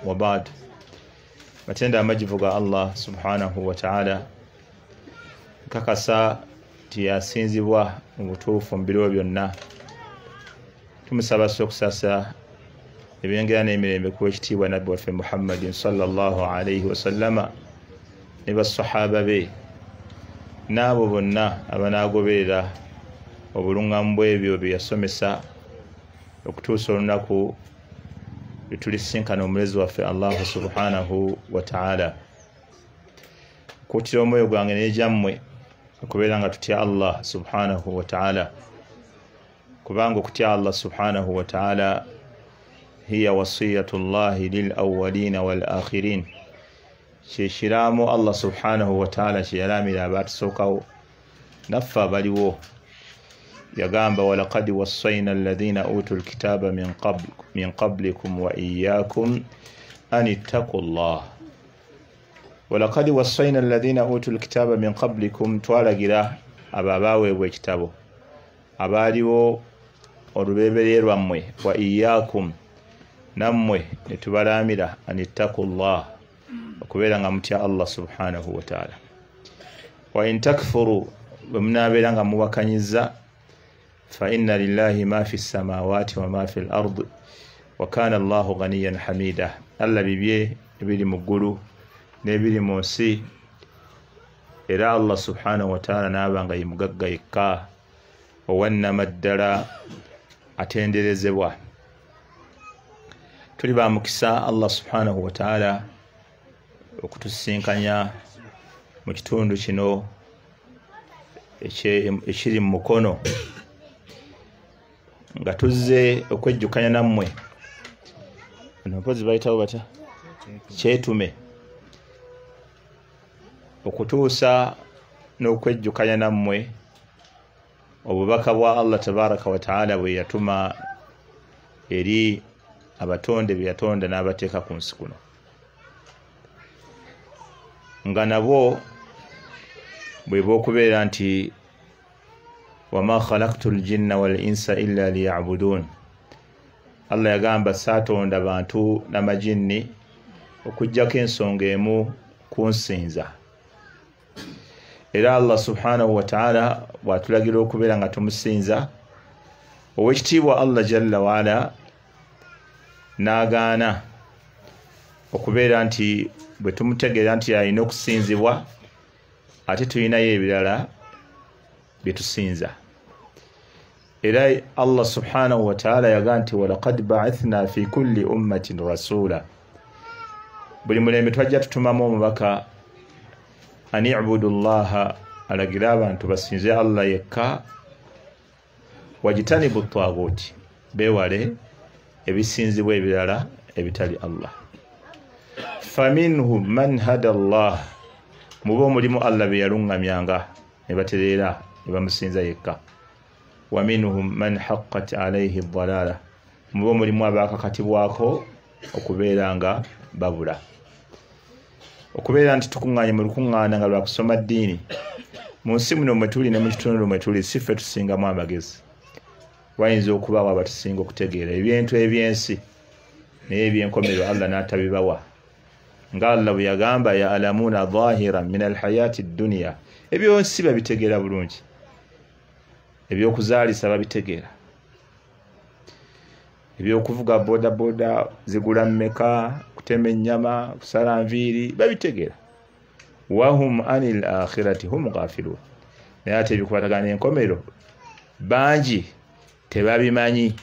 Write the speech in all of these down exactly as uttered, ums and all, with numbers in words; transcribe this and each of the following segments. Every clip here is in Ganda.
وبعد matenda amajivuga Allah subhanahu wa ta'ala kakasa tiyasinzibwa mu butuufu mu biro byonna tumusaba sokusasa ebyengera n'emirembe ku ekitiibwa nabbi waffe Muhammadin sallallahu alayhi wa sallama ne basahaba be n'abo bonna abanaagoberera obulungamu bw'ebyo bye yasomesa okutuusa olunaku tulisinkana omulezi waffe Allah subhanahu wa ta'ala. Kutira omwoyo gwange n'ejammwe okubeera nga tutya Allah subhanahu wa ta'ala, kubanga okutya Allah subhanahu wa ta'ala hiya wasiyatullahi lil awwalina wal akhirin, kyekiraamo Allah subhanahu wa ta'ala kye yalamira abaatusookawo naffe abaliwo. Yagamba walaqad wassayna alladhina utul kitaba min qabl min qablikum wa iyyakum an ittaqullah. Walaqad wassayna alladhina utul kitaba min qablikum, twalagira abo abaweebwa ekitabo abaaliwo olubeeberye lwammwe, wa iyyakum nammwe ne tubalamira an ittaqullah, okubeera nga mutya Allah subhanahu wa ta'ala. Wa in takfuru, bwe munaabeera nga muwakanyiza فإن لله ما في السماوات وما في الأرض وكان الله غنيا حميدا. الله بيبيه بيلي مغلو نبيلي موسي إلى الله سبحانه وتعالى نابا غي مغغا يكا ووانما الدرا أتندرزوا. تلبا مكسا الله سبحانه وتعالى okutusinkanya mu kitundu kino ekiri mu mukono nga tuzze okwejjukanya nammwe nopozi bayitawo batya kyetume okutuusa n'okwejjukanya nammwe obubaka bwa Allah tabaraka wa ta'ala bwe yatuma eri abatonde bye yatonda n'abateeka ku nsi kuno, nga nabo bwe b'okubeera nti wama khalaqtul jinna wal insa illa liya'budun. Allah yagamba saatonda bantu n'amajinni okujjako ensonga emu kunsinza. Era Allah subhanahu wa ta'ala bw'atulagira okubeera nga tumusinza, ow'ekitiibwa Allah jalla waala n'agaana okubeera nti bwe tumutegeera nti alina okusinzibwa ate tulinayo ebirala bye tusinza. Era Allah subhanahu wa ta'ala yaga nti walaqad ba'athna fi kulli ummatin rasula, buli mulembe twajja tutumamu omubaka ani ibudu llaha, alagira abantu basinze Allah yekka, wajitanibu ttwaguuti, beewale ebisinzibwa ebirala ebitali Allah. Faminhum man hada Allah, mubo mulimu Allah be yalungamyanga ne batereera ne bamusinza yekka. Wa minhum man haqqat alayhi ad-dalala, mubo mulimu abakakatibwako okubeera nga babula. Okubeera nti tukuŋŋaanye mu lukuŋŋaana nga lwakusoma ddiini mu nsi muno mwe tuli ne mu kitundu mwe tuli, si ffe tusingamu amagezi. Wayinza okubaawo abatusinga okutegeera ebintu ebyensi naye ebyenkomero Allah n'atabibawa, nga Allah bwe yagamba ya'lamuuna dhaahiran min alhayaati dduniya, ebyonsi babitegeera bulungi, ebyokuzaalisa babitegeera, ebyokuvuga boda boda zigula mmeka, kutema ennyama, kusala nviiri babitegeera. Wahum anil akhirati hum ghafilun, naye ate ebikubatagana enkomero bangi tebabimanyi,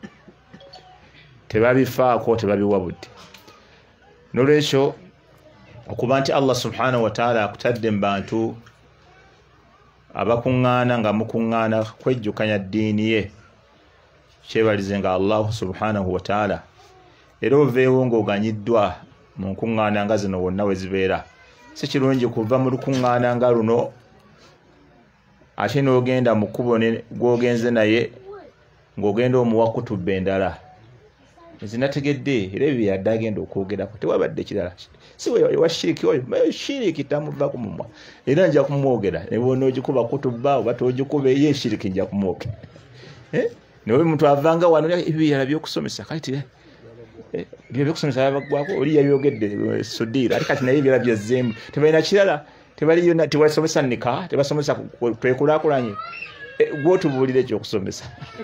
tebabifaako, tebabiwabudde. Nolwekyo okuba nti Allah subhanahu wa ta'ala akutadde mu bantu abakuŋŋaana nga mukuŋŋaana kwejjukanya ddiini ye, kyebalize nga Allah subhanahu wa ta'ala, era oveewo ng'oganyiddwa mu nkuŋŋaana nga zino wonna we zibeera. Si kirungi kuva mu lukuŋŋaana nga luno ate n'ogenda mu kkubo gw'ogenze naye ng'ogenda omuwa kutubba endala ezinategedde, era ebyo yadde agenda okwogerako, tewabadde kirala. Si wa shiriki oyo shiriki tamuva ku mumwa, era nja kumwogera ne bw'ona ogikuba kutubba oba togikuba ye shiriki nja kumwogera. Eh? Nawe muntu avanga wano ebyo yala by'okusomesa kati byo bikusomesa bagwako oli yayogedde Sudira ati kati naye byala byazemu tebalina kirala tebali yona tewasomesa nika tebasomesa kwekulakulanye gwotubulire ekyo okusomesa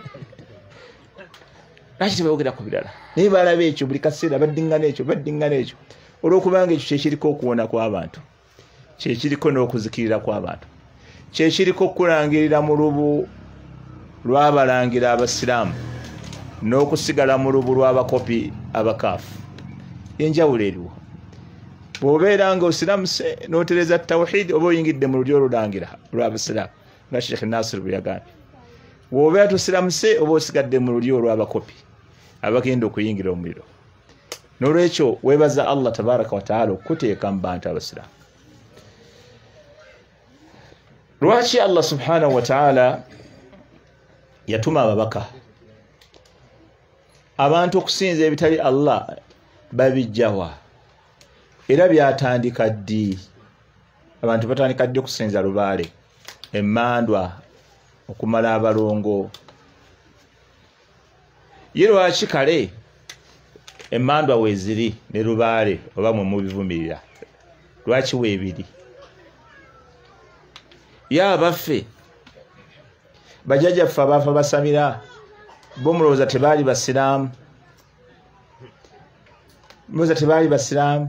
laki tebayogera ku birala naye balaba ekyo buli kaseera baddingana ekyo baddingana ekyo olwokubanga ekyo kyekiriko okuwona kw'abantu kyekiriko n'okuzikirira kw'abantu kyekiriko okulangirira mu lubu lw'abalangira abasiraamu n'okusigala mu lubu lw'abakopi abakaafu enjawulo eriwo bw'obeera nga osiramuse n'otereza tawhid oba oyingidde mu lulyo olulangira lw'abasiraamu nga Sheikh Nasir bwe yagambye bw'obeera tosiramuse oba osigadde mu lulyo olw'abakopi abagenda okuyingira omuliro n'olwekyo weebaza Allah tabaraka wa taala okuteeka mu bantu abasiraamu. Lwaki Allah subhanahu wa taala yatuma ababaka abantu okusinza ebitali Allah babijjawa era byatandika ddi? Abantu batandika ddi okusinza lubaale, emmandwa, okumala abalongo. Ye lwaki kale emmandwa weeziri ne lubaale oba mwe mubivumirira? Lwaki weebiri? Ye abaffe bajjajjaffe abaafa basamira bo mulowooza tebaali basiraamu? Mulowooza tebaali basiraamu?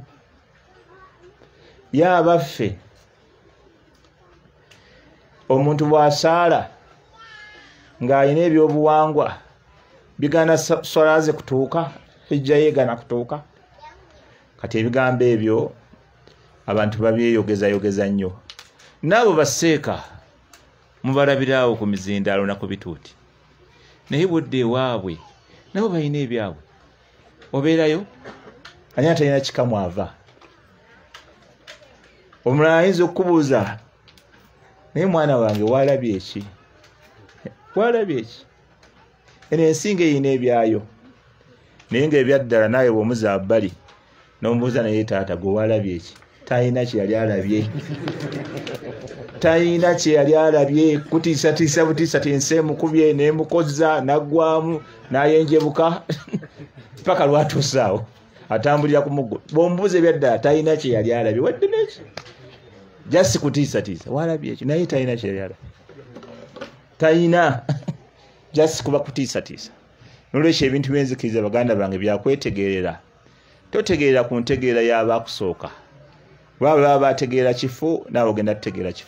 Ye abaffe omuntu bw'asaala ng'alina ebyobuwangwa bigana swala ze kutuuka, hijja yeegana kutuuka? Kati ebigambo ebyo abantu babyeyogezayogeza nnyo. N'abo baseeka mubalabiraawo ku mizindaalo na ku bituuti, naye budde ewaabwe nabo balina ebyabwe. Obeerayo ani atalina kikamu ava? Omulala ayinza okukubuuza, naye mwana wange waalabye eki? Waalabye eki? Eno ensinga eyina ebyayo, naye ng'ebyaddala naawe bw'omuza bbali n'omubuuza naye taata gwe waalabye eki? Talina kye yali alabye. Talina kye yali alabye. Kutiisatiisa butiisati ensi emukubye n'emukozza n'aggwamu n'ayenjebuka paka lwatuusaawo atambulira ku muggo. Bw'omubuuza ebyaddala talina kye yali alabye wadde neki jasi kutiisatiisa. Waalabye eki? Naye talina kye yali alabye. Talina jasi kuba kutiisatiisa. N'olwekyo ebintu byenzikiriza baganda bange byakwetegeerera. Totegeerera ku ntegeera y'abaakusooka. Baba baba bategeera kifu naawe ogenda tutegeera kifu.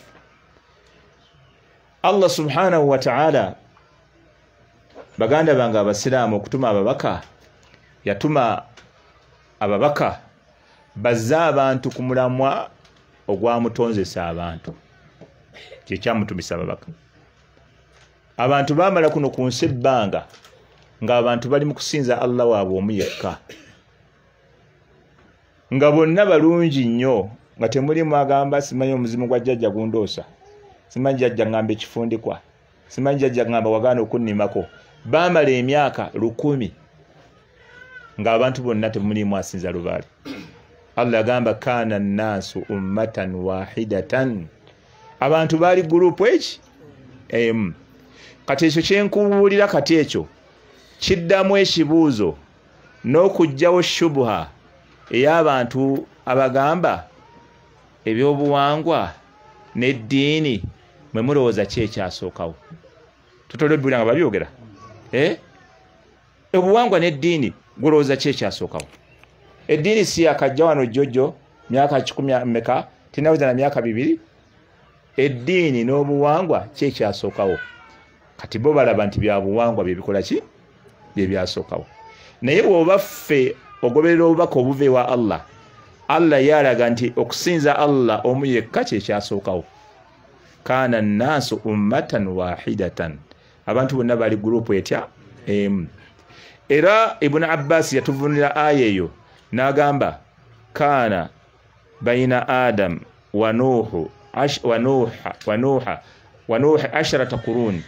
Allah subhanahu wa ta'ala baganda bange abasiraamu okutuma ababaka, yatuma ababaka bazze abantu ku mulamwa ogwamutonzesa abantu. Kye kyamutumisa ababaka. Abantu baamala kuno ku nsi ebbanga ng'abantu bali mu kusinza Allah waabwe omu yekka, nga bonna balungi nnyo, nga temulimu agamba simanyi omuzimu gwa jjajja gundoosa, simanyi jjajja ngamba ekifundikwa, simanyi jjajja ngamba wagaana okunnimako. Baamala emyaka lukumi ng'abantu bonna temulimu asinza lubaale. Allah agamba kaana nnaasu ummatan wahidatan, abantu baali gurupu eki emu. Kati ekyo kyenkubuulira kati ekyo kiddamu ekibuuzo n'okuggyawo shubuha ey'abantu abagamba ebyobuwangwa n'eddiini mwe mulowooza ki ekyasookawo. Tutolebula nga babyogera eh obuwangwa n'eddiini gulowooza ki ekyasookawo? Eddiini si yakajja wano jjojo myaka kikumi mmeka, tinaweza na myaka bibiri. Eddiini n'obuwangwa ki ekyasookawo? Kati bo balaba nti bya buwangwa bye bikola ki? Bye byasookawo. Naye bw'oba ffe ogoberera obubaka obuva ewa Allah, Allah yalaga nti okusinza Allah omu yekka kye kyasookawo. Kaana nnaasu ummatan wahidatan, abantu bonna bali gurupu etya emu. Era Ibn Abbas yatuvunira aya eyo n'agamba kaana baina Adam wa Nuhu wa Nuha wa Nuha wa Nuha asharata qurun.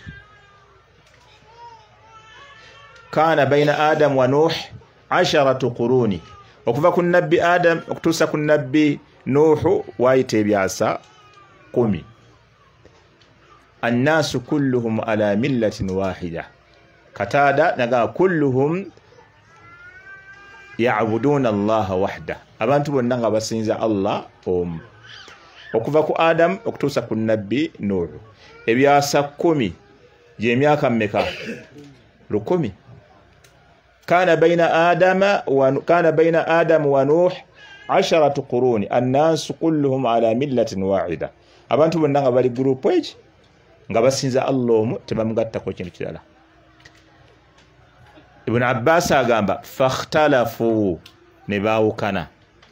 Kaana baina Adam wa Nuh asharatu quruni, okuva ku nabbi Adam okutuusa ku nabbi Nuhu waayita ebyasa kumi. Annaasu kulluhum ala millatin wahida. Kataada naga kulluhum ya'buduna allaha wahda abantu bonna nga basinza Allah omu okuva ku Adam okutuusa ku nabbi Nuh ebyasa kumi gy'emyaka mmeka lukumi kana baina adama wa kana baina adam wa nuh asharatu quruni annas kulluhum ala millatin wahida abantu bonna nga bali group eki nga basinza Allah omu tebamugattako kintu kirala. Ibn Abbas agamba fakhtalafu ne baawukana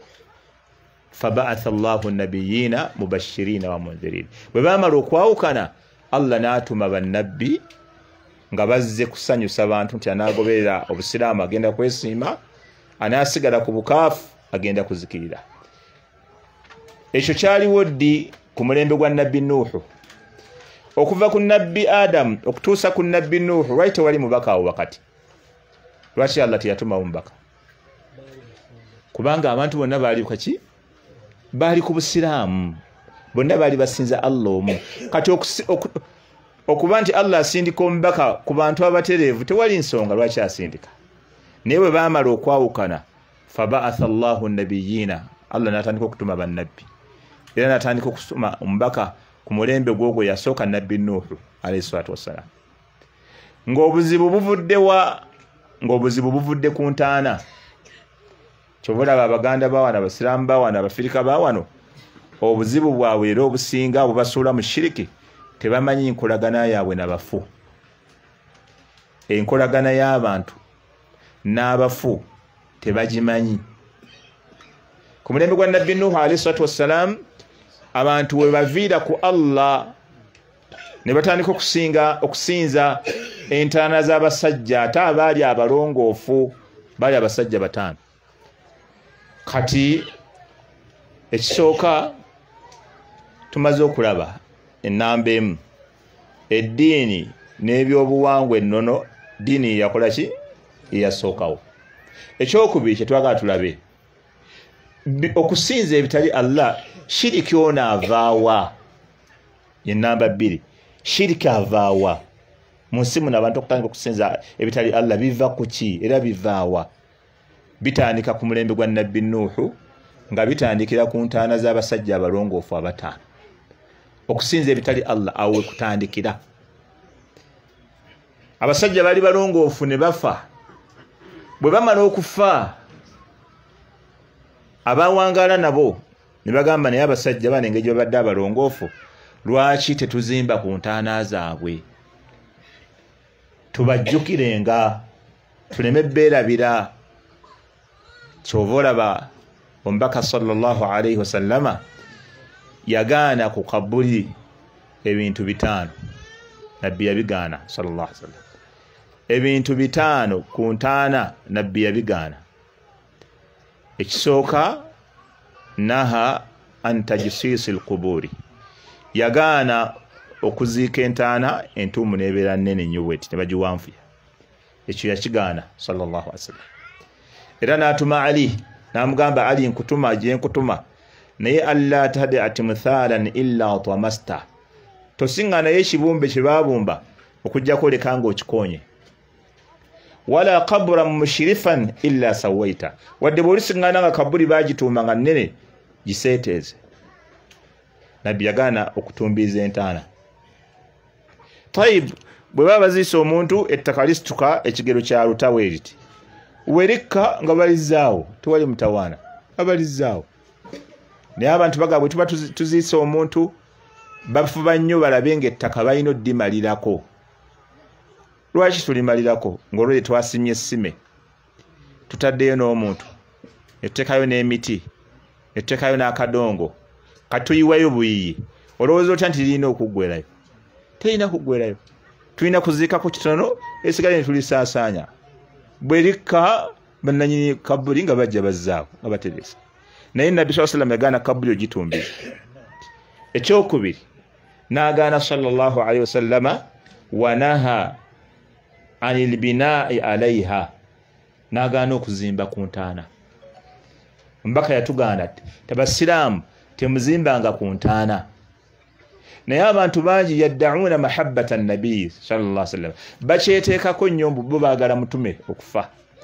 faba'atha Allahu an-nabiyina mubashirina wa munzirin bwe baamala okwawukana Allah n'atuma bannabbi nga bazze kusanyusa abantu nti anaagoberera obusiraamu agenda kwesiima anaasigala ku bukaafu agenda kuzikirira. Ekyo kyaliwo ddi ku mulembe gwa nabbi Nuuhu okuva ku nabbi Adam okutuusa ku nabbi Nuuhu lwaki tewali mubaka awo wakati? Lwaki Allah teyatumawo mubaka? Kubanga abantu bonna baali kaki? Baali ku busiraamu, bonna baali basinza Allah omu. Kati okuba nti Allah asindika omubaka ku bantu abatereevu tewali nsonga lwaki asindika. Naye bwe baamala okwawukana faba'atha Allahu an-nabiyina Allah n'atandika okutuma bannabbi era n'atandika okutuma omubaka ku mulembe gwogwo yasooka nabbi Nuuhu alayhi salaatu wassalaam ng'obuzibu buvudde wa ng'obuzibu buvudde ku ntaana. Kyobulaba abaganda bawana abasiraamu bawana abafirika bawano obuzibu bwabwe era obusinga bubasuula mu shiriki tebamanyi nkolagana yaabwe n'abafu. Enkolagana y'abantu n'abafu tebagimanyi. Ku mulembe gwa nabbi Nuuhu alayhi salaatu wassalaam abantu we baviira ku Allah ne batandika okusinga okusinza entaana z'abasajja ate abaali abalongoofu baali abasajja bataano. Kati ekisooka tumaze okulaba ennamba emu eddiini n'ebyobuwangwa ennono diini yakola ki? Eyasookawo. Ekyokubiri kye twagala tulabe okusinza ebitali Allah shiriki ono avaawa ennamba bbiri shiriki avaawa mu nsi muno abantu okutandika okusinza ebitali Allah biva ku ki era bivaawa? Bitandika ku mulembe gwa nabbi Nuuhu nga bitandikira ku ntaana z'abasajja abalongoofu abataano. Okusinza ebitali Allah awe kutandikira. Abasajja bali balongoofu ne bafa. Bwe bamala okufa abawangaala nabo ne bagamba naye abasajja bano engeri gye babadde abalongoofu lwaki tetuzimba ku ntaana zaabwe tubajjukirenga tuleme beerabira. Kyova olaba omubaka sallallahu alayhi wasallama yagaana ku kabuli ebintu bitaano. Nabbi yabigaana sallallahu alayhi wasallam ebintu bitaano ku ntaana nabbi yabigaana. Ekisooka naha an tajsiisi alquburi yagaana okuziika entaana entuumu n'ebeera nnene nnyo bweti ne bagiwanvuya. Ekyo yakigaana sallallahu alayhi wasallam. Era n'atuma Ali n'amugamba Ali nkutuma gye nkutuma naye alla tahdi timthalan illa tamasta tosinga naye ekibumbe kye baabumba okujjako leka ng'okikonye wala qabra mushrifan illa sawaita wadde bw'olisingana nga kabuli baagituuma nga nnene giseeteeze. Nabbi yagaana okutumbiiza entaana. Tayib bwe baba baziisa omuntu ettaka lisituka ekigero kya lutawe eriti werikka nga balizzaawo tewali mutawaana abalizzaawo. Naye abantu baga bwe tuba tuziisa omuntu bafuba nnyo balabe ng'ettaka balina oddimalirako. Lwaki tulimalirako? Ng'olwo twasimye essime tutaddeyo n'omuntu ne tuteekayo n'emiti ne tuteekayo n'akadongo katuyiwayo buyiyi olowooza otya nti lirina okuggwerayo? Terina kuggwerayo. Tulina kuziikako kitono esigale ne tulisaasaanya. Bwe likka bannanyini kabuli nga bajja bazzaawo nga bateresa. Naye Nabbi sallallahu alayhi wasallam yagaana kabuli ogitumbiza. Ekyokubiri n'agaana sallallahu alayhi wasallama wanaha anil binaa'i alayha n'agaana okuzimba ku ntaana. Mbaka yatugaana tabasiraamu temuzimbanga ku ntaana. Naye abantu bangi yaddauna mahabbata nabi sallallahu alayhi wasallam bakyeteekako nnyo bo baagala mutume okufa.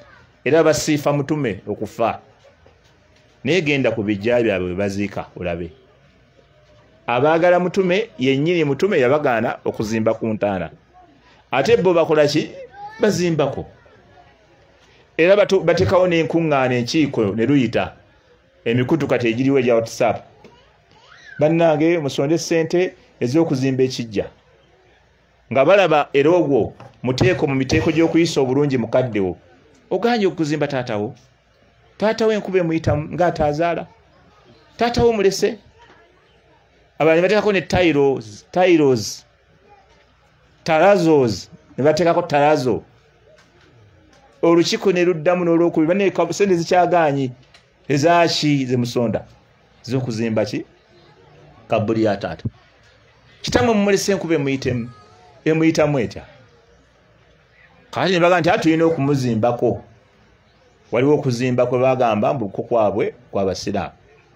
era basiifa mutume okufa naye genda ku bijja byabwe bwe baziika olabe abaagala mutume yennyini mutume yabagaana okuzimba ku ntaana ate bo bakola ki bazimbako era batekawo n'enkuŋŋaana enkiiko ne luyita emikutu kati egiriwo egya whatsapp bannange musonde ssente ez'okuzimba ekijja nga balaba era ogwo muteeko mu miteeko gy'okuyisa obulungi mukaddewo oganye okuzimba taatawo taatawo enkuba emuyitamu ng'ataazaala taatawo mulese abantu bateekako ne tiles tiles tarazos ne bateekako tarazo olukiiko ne luddamu n'olwokubi bane sente zikyagaanyi ezaaki ze musonda z'okuzimba ki kabuli ya taata kitamu mumulese enkuba emuyitemu emuyitamu etya kati ne baga nti atulina okumuzimbako waliwo okuzimba kwe bagamba mbuko kwabwe kw'abasiraamu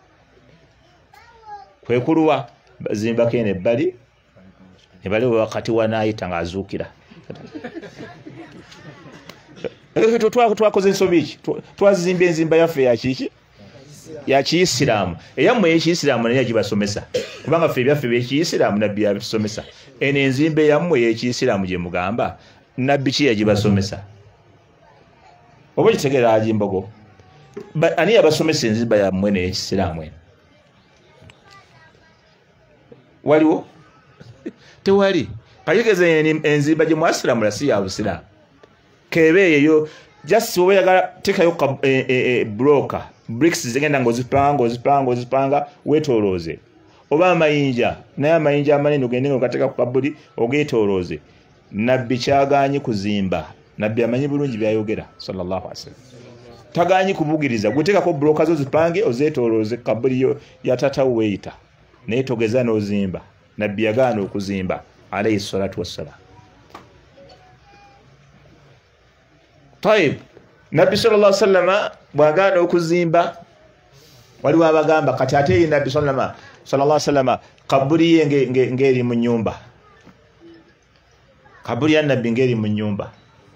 kwekuluwa bazimbako eno ebbali ne baliwo wakati wanaayita ng'azuukira twakoze ensobi ki twazimba enzimba yaffe yakiki yakiyisiraamu eyammwe eyekiyisiraamu naye yagibasomesa kubanga ffe ebyaffe byekiyisiraamu nabbi yabisomesa eno enzimba eyammwe eyekiyisiraamu gye mugamba nabbi ki yagibasomesa oba kitegeera agimbogo ani yabasomesa enzimba yammwe neyekisiraamu eno waliwo tewali kayegeze enzimba gye mwasiramula si ya busiraamu kebeeyeyo just oba yagala tekayo broker bricks zigenda ng'ozipanga ng'ozipanga ng'ozipanga weetoolooze oba amayinja naye amayinja amanene ogende ng'ogateeka ku kabuli ogeetoolooze nabbi kyagaanyi kuzimba nabbi amanyi bulungi byayogera sallallahu alaihi wasallam tagaanyi kubugiriza gweteekako broker zo zipange ozeetoolooze kabuli yo ya taatawo weeyita naye togeza n'ozimba nabbi yagaana okuzimba alayhi salatu wassalam Taib Nabbi sallallahu alaihi wasallam bwagaana okuzimba waliwo abagamba kati ate Nabbi sallallahu alaihi wasallam kabuli ye ngeri mu nyumba kabuli ya Nabbi ngeri mu nyumba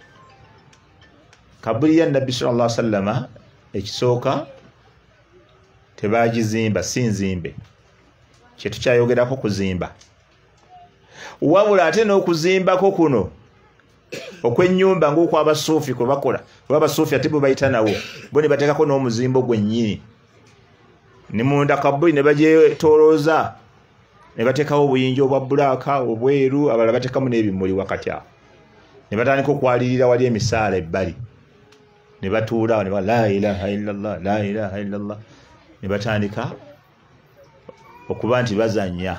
kabuli ya Nabbi sallallahu alaihi wasallam ekisooka tebagizimba si nzimbe kye tukyayogerako kuzimba wabula ate n'okuzimbako kuno okwennyumba ng'okwo abasuufi kwe bakola oba abasuufi ate bwe bayita nawo bo ne bateekako n'omuzimbo gwennyini ne munda kabuli ne bagyetoolooza ne bateekawo obuyinja obwa bbulaaka obweru abalala bateekamu n'ebimuli wakati awo ne batandika okwalirira wali emisaala ebbali ne batuula ne ba la ilaha illallah la ilaha illallah ne batandika okuba nti bazannya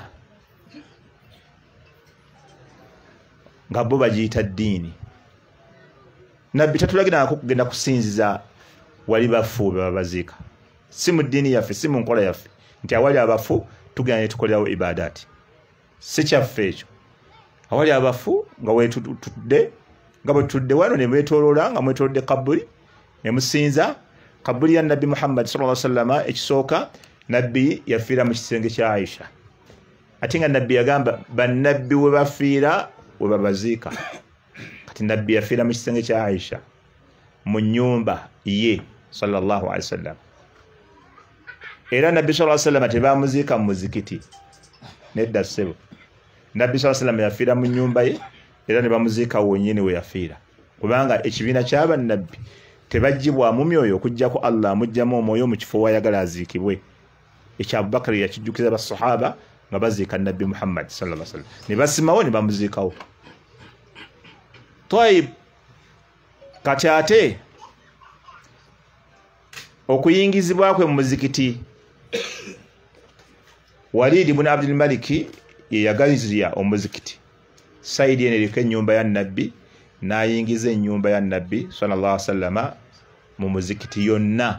nga bo bagiyita ddiini nabbi tatulagirako kugenda kusinziza wali bafu be babaziika si mu ddiini yaffe si mu nkola yaffe nti awali abafu tugenda ne tukolerawo ibadaati si kyaffe ekyo awali abafu nga wetutudde nga bwe tutudde wano ne mwetooloola nga mwetoolodde kabuli ne musinza kabuli ya nabbi Muhammad sallallahu alaihi wasallam ekisooka nabbi yafiira mu kisenge kya Aisha ate nga nabbi yagamba bannabbi we bafiira we babaziika kati nabbi yafiira mu kisenge kya Aisha mu nnyumba ye sallallahu alaihi wasallam era nabbi sallallahu alaihi wasallam tebamuziika mu muzikiti nedda ssebo nabbi sallallahu alaihi wasallam yafiira mu nnyumba ye era ne bamuziika wonnyini we yafiira kubanga ekibiina ky'abannabbi tebaggyibwamu myoyo okuggyako Allah amugyamu omwoyo mu kifo wayagala aziikibwe ekya Abubakar yakijjukiza basahaba nga baziika nabbi Muhammad sallallahu alaihi wasallam ne basimawo ne bamuziikawo Taib kati ate okuyingizibwa kwe mu muzikiti Walid ibn Abdul Malik ye yagalizirya omuzikiti saidi ene eriko ennyumba ya nabbi n'ayingiza ennyumba ya nabbi sallallahu alaihi wasallam mu muzikiti yonna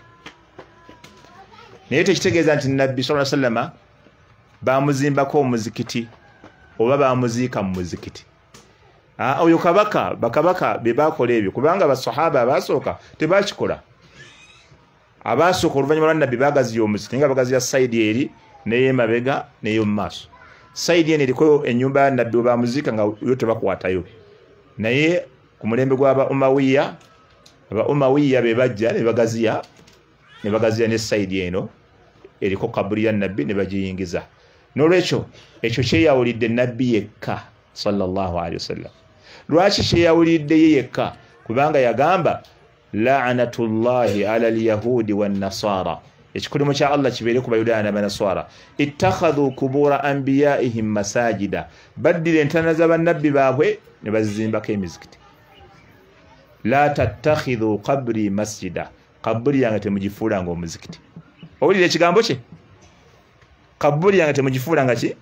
naye tekitegeeza nti nabbi sallallahu alaihi wasallam bamuzimbako omuzikiti oba bamuziika mu muzikiti ah oyo kabaka bakabaka be bakola ebyo kubanga basahaba abasooka tebakikola abasooka oluvannyuma lwa nabbi bagaziya omuzikiti nga bagaziya saidi eri neye mabega neyo maaso saidi ene eriko ennyumba ya nabbi bamuziika nga yo tebakwatayo naye ku mulembe gw'aba Umawiya aba Umawiya be bajja ne bagaziya ne bagaziya ne saidi eno eriko kaburi ya nabbi ne bagiyingiza nolwekyo ekyo kyeyawulidde nabbi yekka sallallahu alaihi wasallam lwaki kyeyawulidde ye yekka kubanga yagamba la'natullahi ala alyahudi wan nasara ekikolimu kya Allah kibeere ku bayudaaya n'abanaswara ittakhadhu kubura anbiyaihim masajida baddira entana z'abannabbi baabwe ne bazizimbako emizikiti la tattakhidhu qabri masjida kaburi yange temugifuulanga omuzikiti owulira ekigambo kye kaburi yange temugifuulanga ki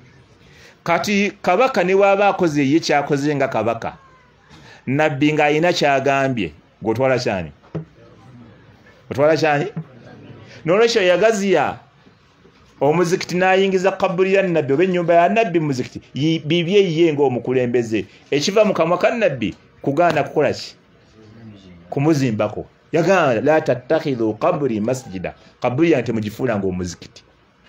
kati kabaka ne waaba akoze ye kyakoze nga kabaka nabbi ng'ayina kyagambye gwotwala kyani otwala kyani nolwekyo yagaziya omuzikiti n'ayingiza kaburi ya nabbi oba ennyumba ya nabbi muzikiti bibye ye ng'omukulembeze ekiva mu kamwa ka nabbi kugaana kukola ki kumuzimbako yagamba la tattakhidhu qabri masjida kaburi yange temugifuulanga omuzikiti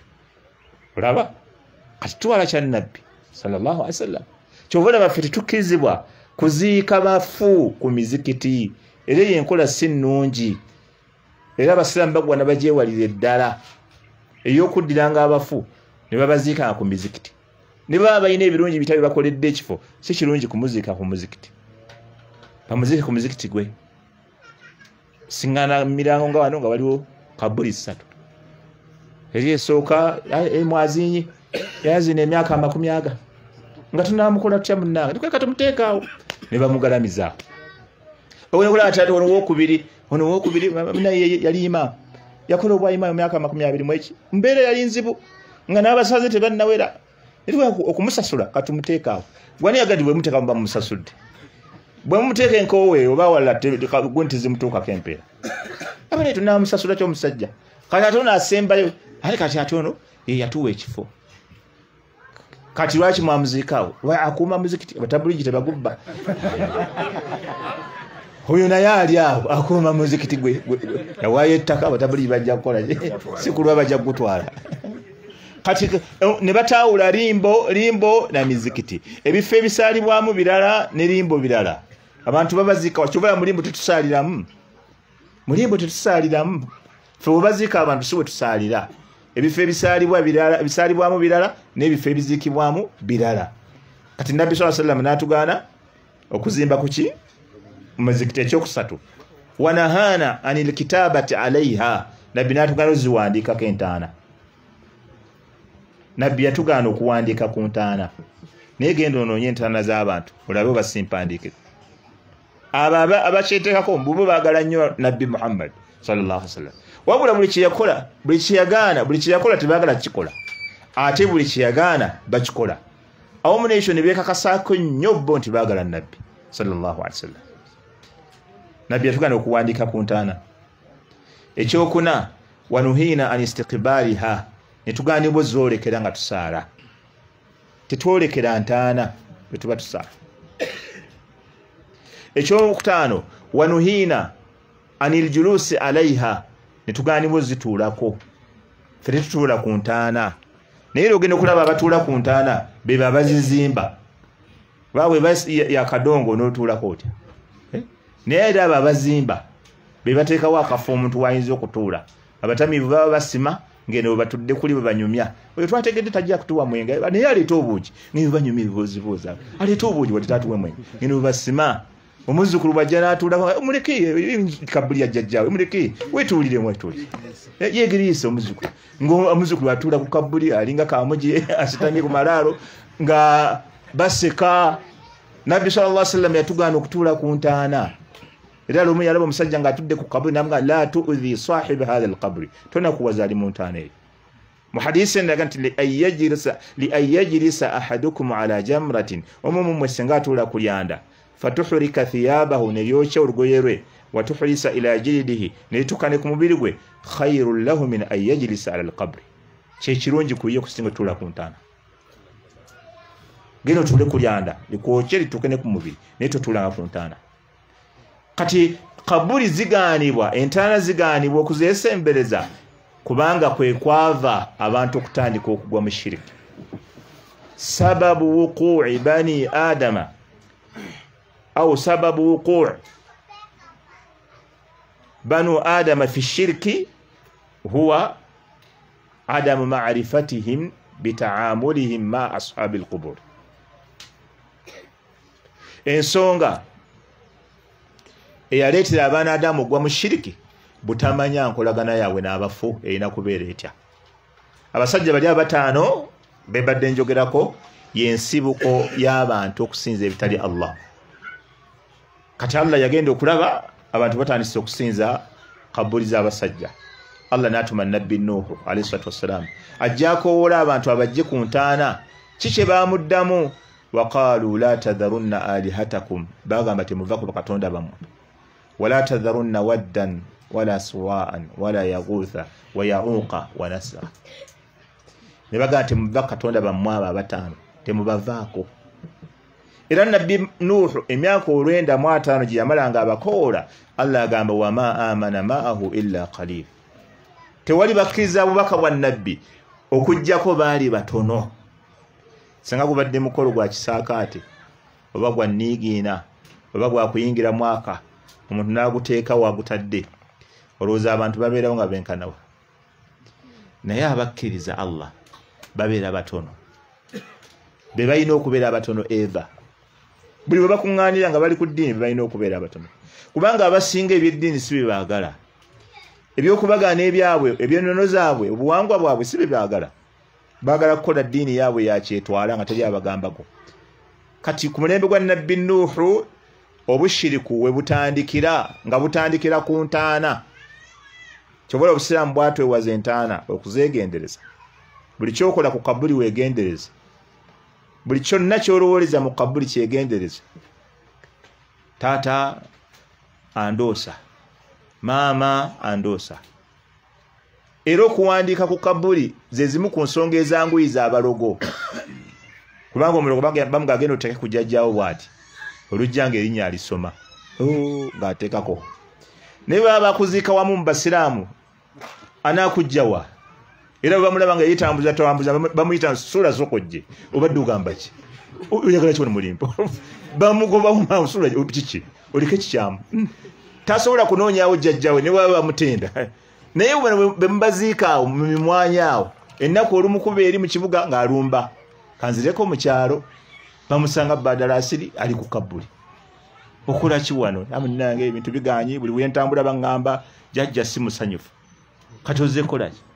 olaba kati tuwala kya nabbi sallallahu alaihi wasallam kyovula baffe tetukkirizibwa kuziika bafu ku mizikiti era yenkola si nnungi era abasiraamu bagwana bagyewalira eddala ey'okuddiranga abafu ne babaziikanga ku mizikiti ne baba balina ebirungi bitabi bakoledde ekifo si kirungi kumuziika ku muzikiti bamuziike ku muzikiti gwe singana mirango nga wano nga waliwo kabuli ssatu eri esooka mwazinyi yazina emyaka amakumi aga nga tunamukola tutya munnange tukeka tumuteekaawo ne bamugalamizaawo owonokola atati ono wokubiri ono wokubiri naye yali imaamu yakola obwayimaamu emyaka amakumi abiri mu eki mbeera yali nzibu nga n'abasaze tebannawera nituka okumusasula katumuteekaawo gwani yagandi bwe muteeka muba mumusasudde bwe mumuteeka enkoowe oba wala gwe ntizimutuukako empeera abane tunamusasula ky'omusajja kati ate ono asembayo ate kati ate ono ye yatuwa ekifo kati lwaki mwamuziikaawo akuuma muzikiti abatabuligi tebagubba oyo naye ali awo akuuma muzikiti gwe yawaayo ettaka abatabuligi bajja kukola si kulwa bajja kugutwala kati ne bataawula limbo limbo na mizikiti ebifo ebisaalibwamu birala ne limbo birala abantu babaziika wakyobala mulimbo tetusaaliramu mulimbo tetusaaliramu fe webaziika abantu si we tusaalira ebifo ebisaalibwa birala ebisaalibwamu birala n'ebifo ebiziikibwamu birala kati nabbi sallallahu alayhi wasallam n'atugaana okuzimba ku ki muzikiti ekyokusatu wanahana anil kitabati alaiha nabbi n'atugaana oziwandiikako entaana nabbi yatugaana okuwandiika ku ntaana naye genda onoonye entaana z'abantu olabe obasimpandiike abo abakyeteekako mbubo baagala nnyo nabbi Muhammad sallallahu alaihi wasallam wabula buli kyeyakola buli kyeyagaana buli kyeyakola tebaagala kikola ate buli kyeyagaana bakikola awamu n'ekyo ne beekakasaako nnyo bo nti baagala nabbi sallallahu alaihi wasallam nabbi yatugaana okuwandiika ku ntaana ekyokuna wanuhiina an istiqbaaliha netugaanibwa zoolekera nga tusaala tetwolekera ntaana bwe tuba tusaala ekyokutaano wanuhiina anil julusi alaiha netugaanibwa zituulako fe tetutuula ku ntaana naye ogenda okulaba abatuula ku ntaana be babazizimba baabwe yakadongo n'otuulako otya naye era abo abazimba be bateekawo akafo omuntu wayinza okutuula abatamiivu baba basima ngeno bwe batudde kuli bwe banyumya oyo twategedde tajja kutuwa mwenge naye aleeta obuugi naye banyumya ebibuuzibuuza aleeta obuugi wati tatuwe mwenge ngeno bwe basima omuzzukulu bwajja n'atuula muleke kabuli ya jjajjaawe muleke wetuulire mwetuulire yeegiriisa omuzzukulu ng'omuzzukulu atuula ku kabuli alinga kamugi asitamye ku malaalo nga baseka nabbi sallallahu alaihi wasallam yatugaana okutuula ku ntaana era lumu yalaba omusajja ng'atudde ku kabuli namuga la tuudhi sahibi hadha alqabri tonakuwaza ali mu ntaana eyo mu hadisi ndaga nti li an yajlisa ahadukum ala jamratin omumu mmwe singa atuula ku lyanda fatuhurika thiyabahu neryokya olugoye lwe watuhurisa ila jildihi netukane ku mubiri gwe khairun lahu min an yajlisa ala alqabri kyekirungi kuye kusinga tuula ku ntaana genda otuule ku lyanda likwokye lituuke ne ku mubiri naye totuulanga ku ntaana kati kabuli zigaanibwa entaana zigaanibwa okuzeesembereza kubanga kwe kwava abantu okutandika okugwa mu shiriki sababu wuqu'i bani adama au sababu wuqu' banu adama fi shirki huwa adamu ma'rifatihim bitaamulihim ma ashabil qubur. Ensonga eyaleetera abaana Adamu ogwa mu shiriki butamanya nkolagana yaabwe n'abafu erina kubeera etya. Abasajja bali abataano be badde njogerako y'ensibuko y'abantu okusinza ebitali Allah. Kati Allah yagenda okulaba abantu batandise okusinza kabuli z'abasajja. Allah n'atuma nabbi Nuhu alayhi salatu wassalam ajjako ola abantu abajje ku ntaana kiki baamuddamu waqalu la tadharunna alihatakum bagamba temuva ku bakatonda bammwe wala tadharunna waddan wala suwa'an wala yaghutha wa ya'uqa wa nasra ne bagamba temuva katonda bammwe aba bataano temubavaako. Era nabbi Nuhu emyaka olwenda mu ataano gye yamalanga abakoola Allah agamba wama amana ma'ahu illa qalil. Tewali bakkiriza obubaka bwa nabbi okujjako baali batono. Sanga gubadde mukolo gwa kisaakaate oba gwa nniigiina oba gwa kuyingira mwaka omuntu n'aguteeka wagutadde olowooza abantu babeerawo nga benkanawa. Naye abakkiriza Allah babeera batono, be balina okubeera abatono eva. Buli bwe bakuŋŋaanira nga bali ku ddiini be balina okubeera abatono, kubanga abasinga ebyeddiini si bye baagala. Ebyokubagaana ebyabwe ebyonnono zaabwe obuwangwa bwabwe si bye baagala. Baagala kukola ddiini yaabwe yakyetwala nga teri abagambako. Kati ku mulembe gwa nabbi Nuhu obushiriku we butandikira nga butandikira ku ntaana. Kyobola obusiraamu bwatwewaza entaana okuzeegendereza. Buli kyokola ku kabuli weegendereza, buli kyonna kyolowoleza mu kabuli kyegendereza. Taata andoosa, maama andoosa. Era okuwandiika ku kabuli ze zimu ku nsonga ezanguyiza abalogo. Kubanga omulogo bamuga agenda oteeke ku jjajjaawo bw'ati olujja ng'erinnya alisoma ng'ateekako. Naye baba bakuziika wamu mu basiraamu anaakujjawa. Era bamulaba nga yeetambuza tambuza bamuyita sula zokojje obadde ogamba ki oyagala ki mulimpo bamugoba mu sula kiki olike kikyamu tasobola kunoonyaawo jjajjawe ne baba bamutenda. Naye bwe mubaziika mu mimwanya awo ennaku olumukuba eri mu kibuga ng'alumba kanzireko mu kyalo bamusanga Badalasiri ali ku kabuli. Okola ki wano? Amunange ebintu biganye buli wentambula bangamba jjajja si musanyufu. Kati ozeekola ki?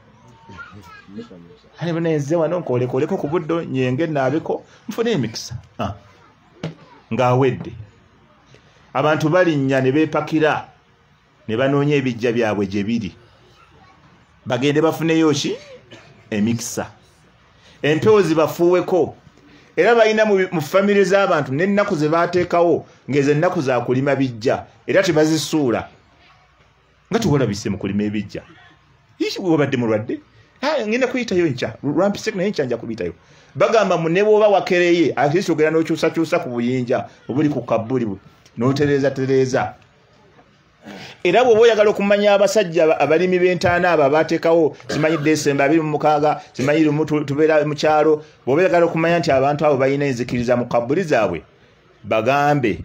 Hani bana enze wano nkolekoleko ku buddo nyenge naabiko nfune emikisa ah. Ng'awedde abantu balinnya ne beepakira ne banoonya ebijja byabwe gye biri bagende bafuneyo ki emikisa empewo zibafuuweko. Era balina mu famire z'abantu n'ennaku ze baateekawo ng'ezo ennaku za kulima bijja era tebazisuula nga tuwolabise mu kulima ebijja. Ishi wabadde mulwadde ha ngenda kuyitayo ncha lwampise na ncha nja kubitayo bagamba munne bwoba wakereye akristo gera no kyusa kyusa ku buyinja obuli ku kabuli no tereza tereza. Era bwo boyagala okumanya abasajja abalimi b'entaana aba bateekawo simanyi December abiri mu mukaaga simanyi lumu tubeera mu kyalo bwo boyagala okumanya nti abantu abo balina enzikiriza mu kabuli zaabwe bagambe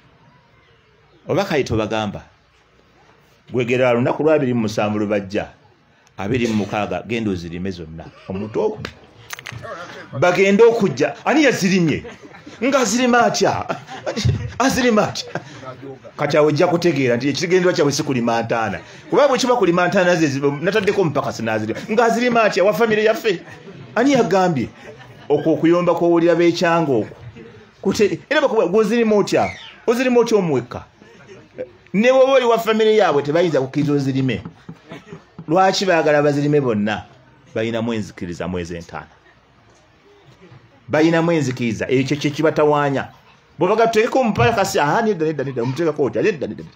oba kayito bagamba gwegera lunaku lwabiri mu musanvu lubajja abiri mu mukaaga gendo zirime zonna omuntu ogwo bagenda okujja ani yazirimye nga zirima atya azirima atya kati awo ojja kutegeera nti ekigendwa kyabwe si kulima ntaana kuba bwe kiba kulima ntaana ze nataddeko mpaka sinazirima nga azirima atya wa famire yaffe ani yagambye okwo okuyomba kw'owulira b'ekyanga okwo kute era bakuba gwozirima otya ozirima otya omuweka ne wowe oli wa famire yaabwe tebayinza kukkiriza ozirime. Lwaki baagala bazirime bonna? Balina mwenzikiriza mwezi entaana, balina mwenzikiriza ekyo kye kibatawaanya. Bwe bagatuteekeko omupakasi aha nedda nedda nedda omuteekako otya nedda nedda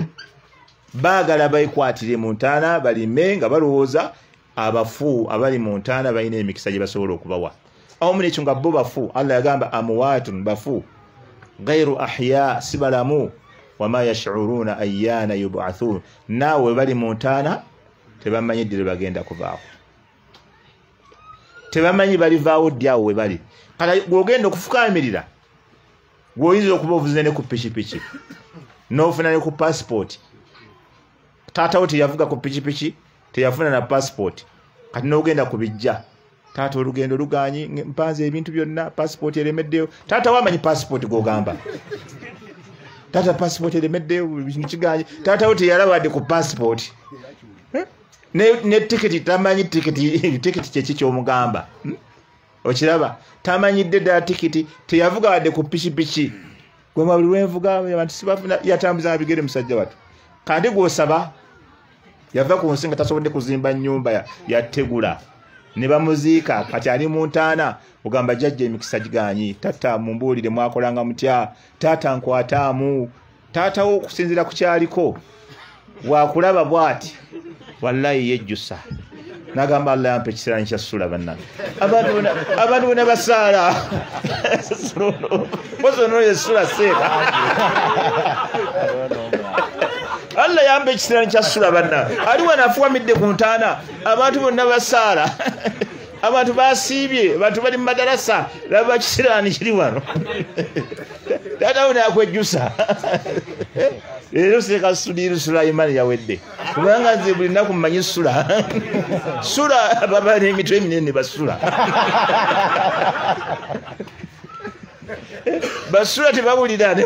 baagala bayikwatire mu ntaana balime nga balowooza abafu abali mu ntaana balina emikisa gye basobola okubawa. Awo mu ekyo nga bo bafu Allah yagamba amwaatun bafu gairu ahya si balamu wama yash'uruna ayyana yub'athun naawe bali mu ntaana tebamanyi ddire bagenda kuvaawo, tebamanyi balivaawo ddi awo we bali. Kala gwogenda okufukaamirira gwoyinza okuba ovuze ne ku pikipiki n'ofuna ne ku passport taata wo teyavuga ku pikipiki teyafuna na passport kati n'ogenda kubijja taata olugendo luganyi mpanze ebintu byonna passport eremeddeyo taata wamanyi passport gogamba taata passport eremeddeyo bintu kiganyi taata wo teyalabadde ku passport ne ne ticket tamanyi ticket ticket kyeki kyomugamba okiraba tamanyidde da ticket teyavuga wadde ku pikipiki gwe mabuli wenvuga abantu sibafuna yatambuza abigere musajja watu kandi gwosaba yava ku nsinga tasobodde kuzimba nyumba ya, ya tegula ne bamuziika kati ali mu ntaana ugamba jjajja emikisa giganyi tata mumbuulire mwakolanga mutya tata nkwataamu tata wo okusinzira ku kyaliko wakulaba bwati wallahi yejjusa nagamba Allah yampe ekisirani kya ssula bannange abantu abantu bonna basaala bosono yessula seeka Allah yampe ekisirani kya ssula bannange aliwo nafuwamidde ku ntaana abantu bonna basaala abantu basiibye abantu bali mu madarasa laba kisirani kiri wano tata una akwejjusa Ero seka sudiru Sulaiman yawedde kubanga nze buli naku mmanyi sula sula baba ne mitwe minene basula basula tebabulirane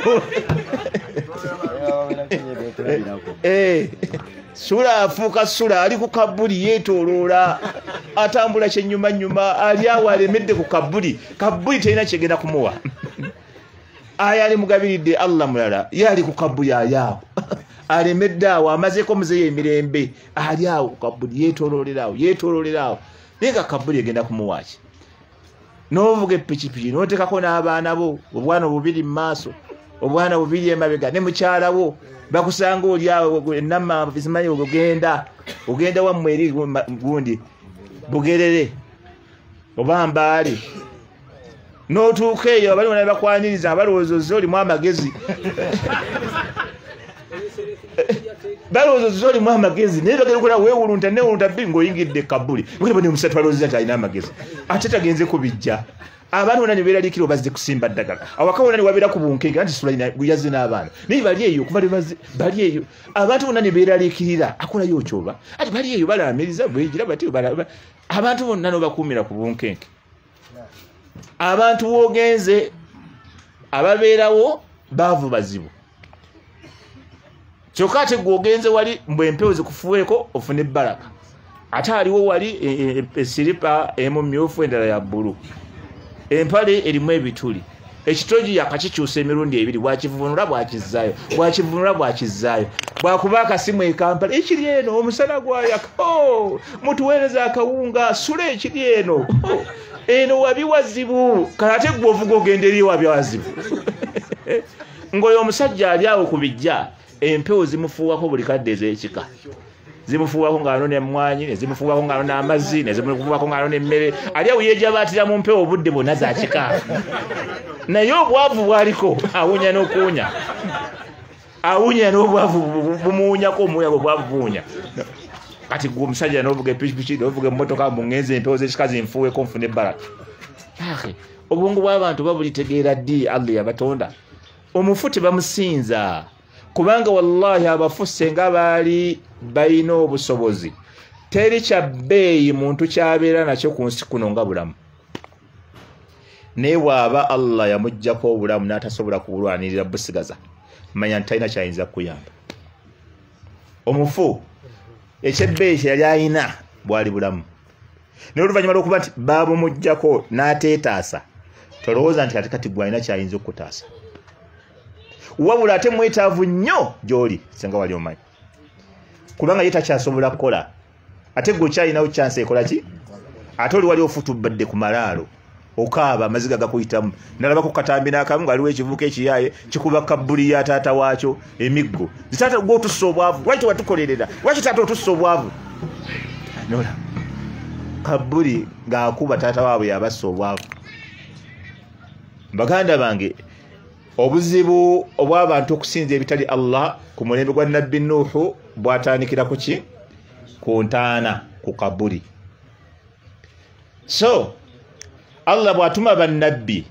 eh sula afuuka sula ali ku kabuli yetoloola atambula kyenyuma nyuma ali awalemedde ku kabuli kabuli terina kyegenda kumuwa ayali mugabiridde Allah mulala yali ku kabuli ayawo alemedde awo amazeko muzeyo emirembe ali awo ku kabuli yetololerawo yetololerawo nenga kabuli egenda kumuwaki novuga epikipiki notekako n'abaana bo obwana bubiri mu maaso obwana bubiri emabega ne mukyala wo bakusanga oli awo enama bizimanyi ogenda ogenda wammwe eri gundi bugerere oba mbaali notuuka eyo abali bonna bakwaniriza abalowooza olimu amagezi balowooza olimu amagezi naye bagenda okukola weewulunta newulunta bbiri ng'oyingidde kabuli mukeba ne musatu balowooza nti alina amagezi ate tagenze kubijja abantu bonna ne beeraliikira bazze kusimba ddagala awaka bonna ne wabeera ku bunkenge anti Sulaiman yazze n'abaana naye bali eyo kuba bali eyo abantu bonna ne beeraliikirira akolayo okyoba ati bali eyo balaamiriza bwegira bati abantu bonna n'obakuumira ku bunkenge abantu wogenze ababeerawo baavu bazibu kyokka ate gwogenze wali mbwe empewo zikufuweeko ofune baraka ate aliwo wali esiripa emu myufu endala ya bbulu empale erimu ebituli ekitogi yakakikyusa emirundi ebiri bwakivunula bwakizaayo bwakivunula bwakizaayo bwakuba akasimu ekampala ekiri eno omusana gwayaka mutuweereza akawunga sula ekiri eno eno wabiwazibu kati ate gwovuga ogenda eri wabiwazibu ngoyo omusajja ali awo kubijja empewo zimufuuwako buli kadde ez'ekika zimufuuwako ng'ano n'emmwanyi nezimufuuwako ng'ano n'amazzi nezimufuuwako ng'ano n'emmere ali awo yeejabaatira mu mpewo obudde bwonna za kika naye obwavu bwaliko awunya n'okuwunya awunya n'obwavu bumuwunyako omuwunya bwe bwavu buwunya kati gwe omusajja n'ovuga epikipiki n'ovuga emmotoka mungenze empewo z'ekika zinfuuweko nfune ebbaraka obwongo bw'abantu babulitegeera ddi Allah yabatonda omufu tebamusinza kubanga wallahi abafu senga baali balina obusobozi teri kya bbeeyi muntu kyabeera nakyo ku nsi kuno nga bulamu naye bw'aba Allah yamuggyako obulamu n'atasobola kubulwanirira busigaza manya nti talina kyayinza kuyamba omufu ekyebbeeyi kye yali ayina bwali bulamu naye oluvannyuma lw'okuba nti baabumuggyako n'ateetaasa tolowooza nti kati kati gwalina kyayinza okukutaasa wabula ate mwetaavu nnyo gy'oli senga wali omanyi kubanga ye takyasobola kukola ate gwe okyalinawo kyansi ekola ki ate oli wali ofutubadde ku malaalo okaaba amaziga gakuyitamu nalaba ku katambi n'akamu ng'aliwo ekivuuka ekiyaaye kikuba kabbuli ya taata waakyo emiggo zitaata gwe otussa obwavu lwaki watukolerera lwaki taata otussa obwavu nola kabbuli ng'akuba taata waabwe yabassa obwavu baganda bange obuzibu obw'abantu okusinza ebitali Allah ku mulembe gwa nabbi Nuuhu bwatandikira ku ki ku ntaana ku kabuli so Allah bw'atuma bannabbi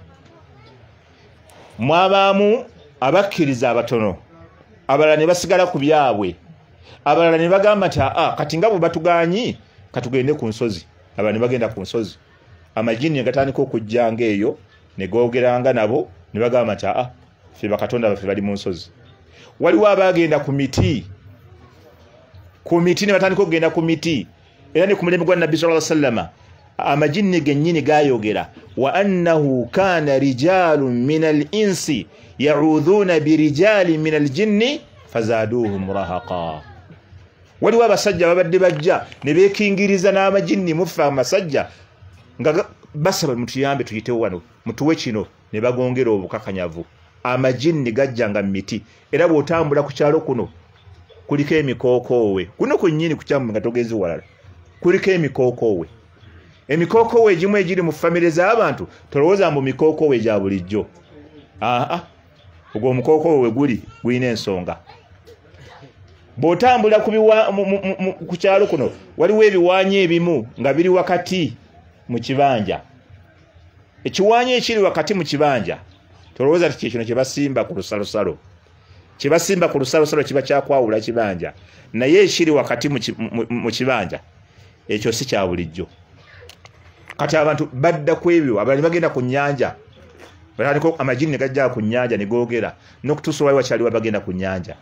mwabaamu abakkiriza abatono abalala ne basigala ku byabwe abalala ne bagamba nti a kati nga bwe batuganyi katugende ku nsozi. Abalala ne bagenda ku nsozi, amajini gatandika okujjanga eyo ne googeranga nabo ne bagamba nti a ffe bakatonda baffe bali mu nsozi. Waliwo abagenda ku miti, ku miti ne batandika okugenda ku miti, era ne ku mulembe gwa Nabbi sallallahu alaihi wasallam amajini gennyini gayogera wa annahu kana rijalun min al-insi ya'udhuna bi rijalin min al-jinni fazaduhum rahaqa. Waliwo abasajja babadde bajja ne beekingiriza n'amajini mufa amasajja nga basaba mutuyambe tuyitewo wano mutuwe kino ne bagongera obukakanyavu. Amajini gajjanga miti, era bw'otambula ku kyalo kuno kuliko emikookoowe kuno kunnyini ku kyamu nga togezi walala kuliko emikookoowe. Emikookoowe egimu egiri mu famire z'abantu tolowooza mbu mikookoowe gya bulijjo. Aa, ogwo omukookoowe guli gulina ensonga. Bw'otambula ku kyalo kuno waliwo ebiwaanyi ebimu nga biri wakati mu kibanja. Ekiwaanyi ekiri wakati mu kibanja tolowooza ti kino kye basimba ku lusalosalo. Kye basimba ku lusalosalo kiba kyakwawula kibanja, naye ekiri wakati mu kibanja ekyo si kya bulijjo. Kati abantu badda ku ebyo, abalala bagenda ku nnyanja, batandika amajini ne gajja ku nnyanja ne googera n'okutuusa wali wakyaliwo bagenda ku nnyanja.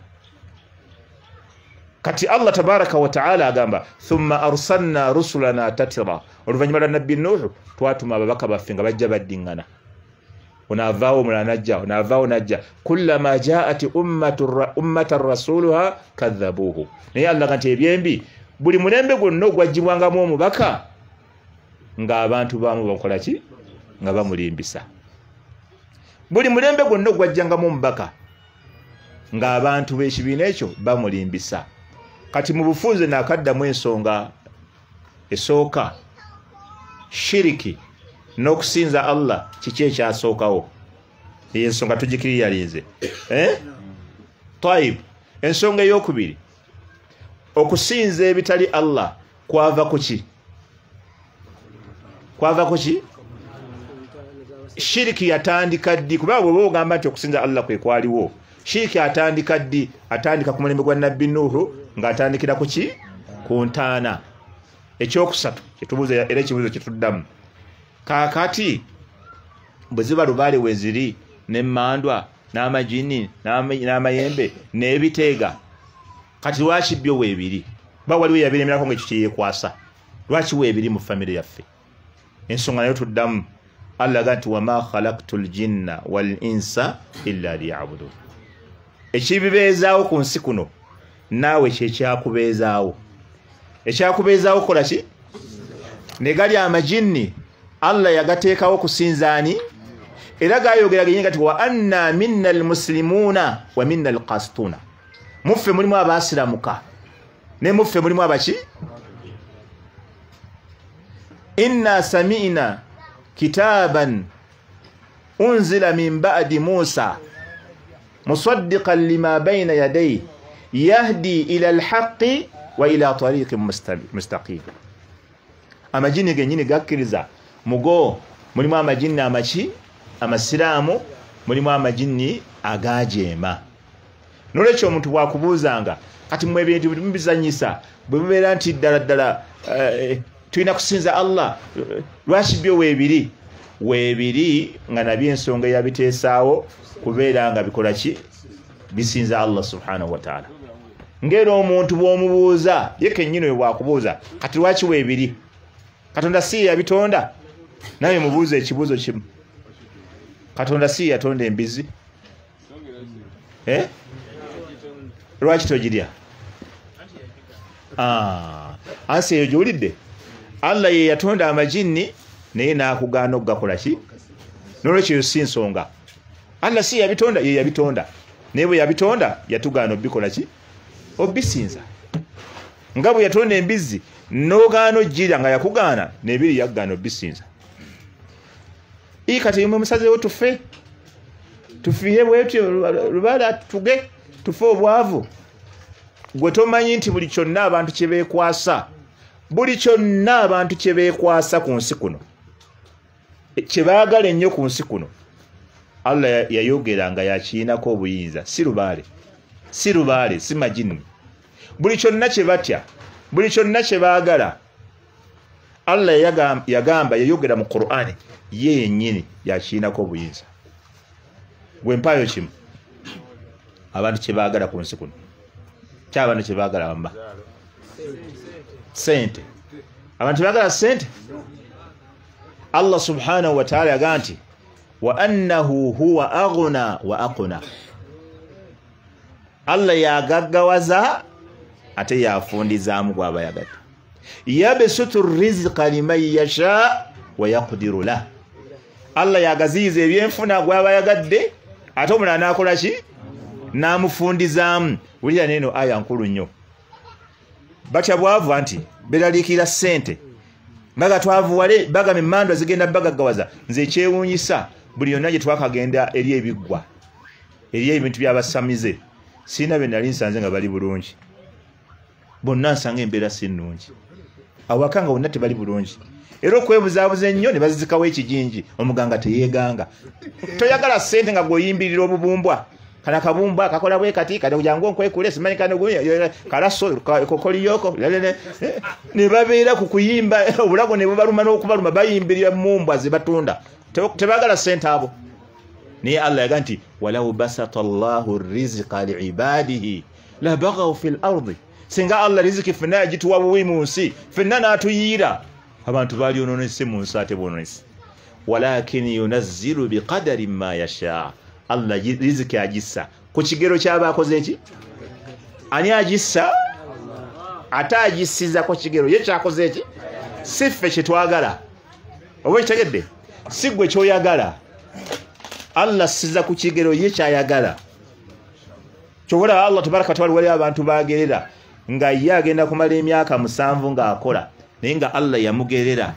Kati Allah tabaraka wa ta'ala agamba thumma arsalna rusulana tatira, oluvannyuma lwa nabbi Nuhu twatuma ababaka baffe nga bajja baddiŋŋana. Onaavaawo omulala najja, onaavaawo najja, kullama jaat ummatan rasuluha kadhabuhu. Naye Allah nti ebyembi buli mulembe gwonna ogwajjibwangamu omubaka nga abantu baamu bakola ki? Nga bamulimbisa. Buli mulembe gwonna ogwajjangamu omubaka nga abantu b'ekibiina ekyo bamulimbisa. Kati mu bufunze naakaddamu ensonga esooka, shiriki n'okusinza Allah kiki ekyasookawo? Eyo ensonga tugikiriyalinze. Eh? Taib. Ensonga ey'okubiri, okusinza ebitali Allah kwava ku ki? Kwava ku ki? Shiriki yatandika ddi? Kuba bw'oba ogamba nti okusinza Allah kwe kwaliwo, shiriki atandika ddi? Atandika ku mulembe gwa Nabbi Nuhu ng'atandikira ku ki? Ku ntaana. Ekyokusatu kyetubuuza era ekibuuzo kyetuddamu, kaakati bwe ziba lubaale we ziri n'emmandwa n'amajini n'amayembe n'ebiteega, kati lwaki byo weebiri? Ba waliwo yabiremerako ng'ekyo kyeyeekwasa, lwaki weebiri mu famire yaffe? Ensonga nayo tuddamu, Allah aga nti wama khalaqtul jinna wal insa illa liya'budun. Ekibibeezaawo ku nsi kuno naawe kyekyakubeezaawo. Ekyakubeezaawo kola ki? Ne gali amajini Allah yagateekawo kusinzaani, era gaayogera genyini kati wa anna minna almuslimuuna wa minna alqasituuna. Muffe mulimu abaasiramuka ne muffe mulimu abaki? Inna sami'na kitaban unzila min ba'di Musa musaddiqan lima bayna yadayhi yahdi ila alhaqqi wa ila tariqin mustaqim. Amajini genyini gakkiriza mugo mulimu amajini amaki? Amasiraamu, mulimu amajini agajeema. Nolwekyo omuntu bwakubuuzanga kati mu ebintu mubizanyisa bwe mubeera nti ddala ddala uh, tulina kusinza Allah, lwaki byo weebiri? Weebiri nga nabyo ensonga yabiteesaawo kubeera nga bikola ki? Bisinza Allah subhanahu wa ta'ala. Ngero omuntu bw'omubuuza ye kennyini we bwakubuuza kati lwaki weebiri? Katonda si yabitonda? Nawe mubuuze ekibuuzo kimu, Katonda si yatonda embizi? Eh? Lwaki togirya? Ah, ansi eyo gy'olidde. Allah ye yatonda amajini naye n'akugaana okugakola ki? Nolwekyo si nsonga. Allah si yabitonda, ye yabitonda. Naye bwe yabitonda yatugaana obikola ki? Obisinza. Nga bwe yatonda embizi n'ogaana ojjira nga yakugaana n'ebiri yaggaana obisinza. Ii kati mwe musazeewo tufe, tufiire bwetyo lubaala tuge, tufe obwavu. Gwe tomanyi nti buli kyonna abantu kye beekwasa, buli kyonna abantu kye beekwasa ku nsi kuno, kye baagala ennyo ku nsi kuno, Allah yayogera nga yakiinako obuyinza. Si lubaale, si lubaale, si majini. buli kyonna kye batya buli kyonna kye baagala Allah yagamba yagamba yayogera mu Qur'ani ye yennyini yakiinako obuyinza gwe mpayo kimu abantu kye baagala ku nsi kuno ky'abantu kye baagala bamba sente abantu baagala sente Allah subhanahu wa ta'ala yagamba nti wa annahu huwa aghna wa aqna Allah yagaggawaza ate yafundizaamu gw'abayagadde yabsutu rizqa liman yasha wa yaqdiru la Allah yagaziiza ebyenfuna gw'abayagadde ate omulala n'akola ki n'amufundizaamu wulira neno aya nkulu nnyo batya bwava nti beraliikira ssente mbaga twavuwale bagame mmandwa zigenda bagaggawaza nze ekyewuunyisa buli yonna gye twakagenda eri ebiggwa eri ebintu by'abasamize siina be nali nsanze nga bali bulungi bonna nsanga embeera si nnungi awaka nga bonna tebali bulungi era okwebuzaabuza ennyo ne bazizikawo ekijinji omuganga teyeeganga toyagala ssente nga gweoyimbirira obubumbwa kana kabumbwa kakola bwe kati kati kujangu nkwekule simanyi kana gwe kalaso kokoliyoko ne babeera ku kuyimba obulago ne bubaluma n'okubaluma bayimbirira mumbwa ze batunda tebagala ssente abo naye Allah yaga nti walau basata Allahu rizqa liibadihi la baghaw fil ardi singa Allah riziki fenna yagituwa buwi mu nsi fenna n'atuyiira abantu baali ononese mu nsi ate bononese walakin yunazzilu biqadari ma yasha Allah riziki agissa ku kigero ky'abakoze eki ani agissa ate agisiza ku kigero ye kyakoze eki si ffe kye twagala oba kitegedde si gwe kyoyagala Allah siza ku kigero ye kyayagala kyobola Allah tabaraka taala wali abantu bagerera nga ye agenda kumala emyaka musanvu ng'akola naye nga Allah yamugerera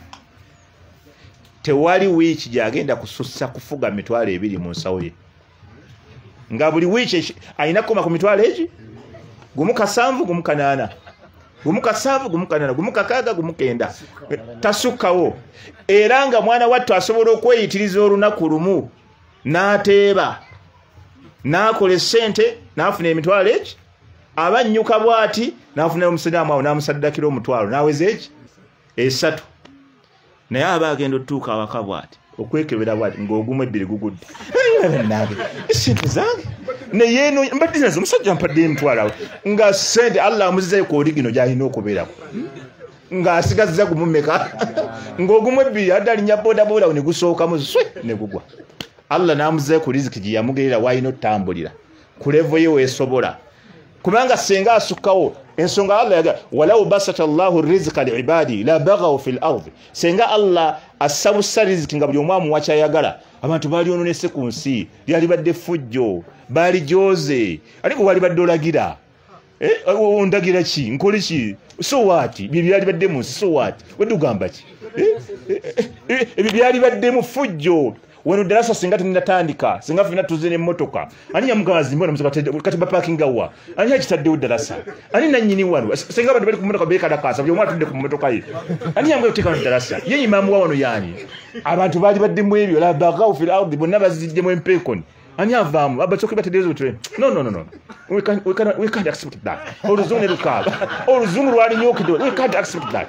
tewali wiiki gyagenda kusussa kufuga mitwalo ebiri mu nsawo ye nga buli wiiki alina kukoma ku mitwalo egi gumu kasanvu gumu kanaana gumu kasanvu gumu kanaana gumu kakaaga gumu kenda tasukkawo era nga mwana wattu asobola okweyitiriza olunaku lumu n'ateeba n'akola essente n'afuna emitwalo egi abannyuka bw'ati n'afuna omusiraamu awo n'amusaddakira omutwalo n'aweza egi esatu naye aba agenda otutuuka awaka bw'ati okwekebera bw'ati ng'ogumu ebbiri gugudde nange esente zange naye eno mbadde nazo omusajja mpadde emitwalo awo nga sente Allah amuzizayo ku oli gino gy'alina okubeerako ng'asigazza gumumeka ng'ogumu ebbiri adde alinnya boodabooda awo ne gusookamu swe ne gugwa Allah n'amuzizayo ku riziki gye yamugerera w'alina otambulira ku levo ye weesobola kubanga senga asukkawo ensonga Allah yaga walau basata Allahu rizqa liibadi la baghaw fil ardi senga Allah asabusa riziki nga buli omu amuwa kyayagala abantu baali ononese ku nsi lyali badde fujjo baali joze aliko wali badde olagira eh ondagira ki nkole ki so what bye byali badde mu nsi so what wedde ugamba ki eh ebyo byali badde mu fujjo wano darasa singa tunatandika singa fina tuzine motoka ani yamugazi mbona muzakate kati ba parking gawa ani yakitadde darasa ani nanyini wano singa abantu bali ku motoka beka dakasa byo mwatu tudde ku motoka ye ani yamwe uteka darasa ye imamu wano yani abantu bali badde mu ebyo la baghaw fil ardi bonna bazijje mu empekoni ani avamu abachoke batedezo utre no no no no we can we can we can't accept that oluzungu lukaba oluzungu lwali nyokido we can't accept that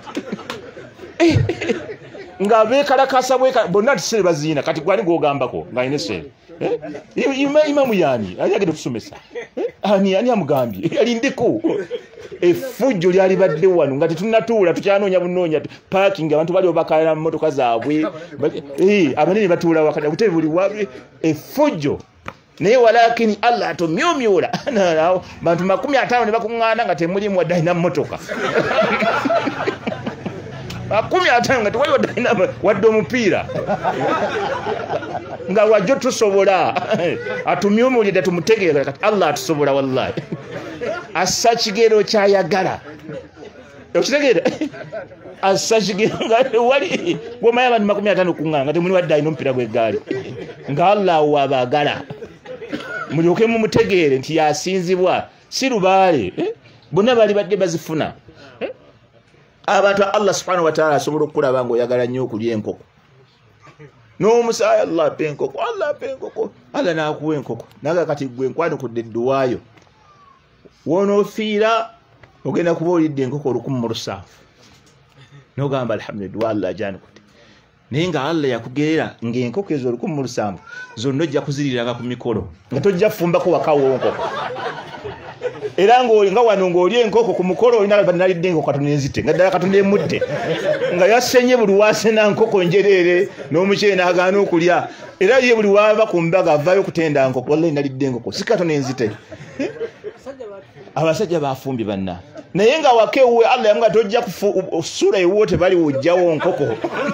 nga bekalakasa bweka bonna tisere bazina kati gwani gogambako nga inese eh ima imamu yani ayagede kusomesa ani ani amugambye yali ndiko efujjo lyali badde wano ngati tunatuula tukyanoonya bunoonya parking abantu bali obakala mu motoka zaabwe eh abanene batuula wakati kutebe buli wabe efujjo naye walakini Allah atomyomyola nawo bantu makumi atano ne bakungana nga temuli mu wadde motoka makumi atano nga tewali wadde wadde omupiira nga wajjo tusobola atumyomulidde tumutegeera kati Allah atusobola wallahi assa kigero kyayagala okitegeera assa kigero nga wali womanya abantu makumi atano kungana nga temuli wadde alina omupiira gw'eggaali nga Allah wabagala mulyoke mumutegeere nti yasinzibwa si lubaale bonna bali badde bazifuna abantu Allah subhanahu wa ta'ala asobola okulaba ngo oyagala nnyo okulya enkoko n'omusaayi Allah ape enkoko Allah ape enkoko Allah n'akuwa enkoko naga kati gwe nkwanukudde edduwaayo wonoofiira ogenda kuba olidde enkoko olukumi mu lusanvu n'ogamba alhamdulillah Allah ajanukute naye nga Allah yakugerera ng'enkoko ezo olukumi mu lusanvu zonna ojja kuziriranga ku mikolo nga tojja kufumbako wakawo nkoko era nga wano ng'oli enkoko ku mukolo olina nalidde enkoko katono enzite nga ddala katono emudde nga yasenye buli wasena nkoko njereere n'omukyere n'agaana okulya era ye buli wava ku mbaga avaayo okutenda nkoko wallahi nalidde enkoko si katono enzite abasajja bafumbye banna naye nga wakewe Allah yamga tojja kusula ewo tebali wujjawo nkoko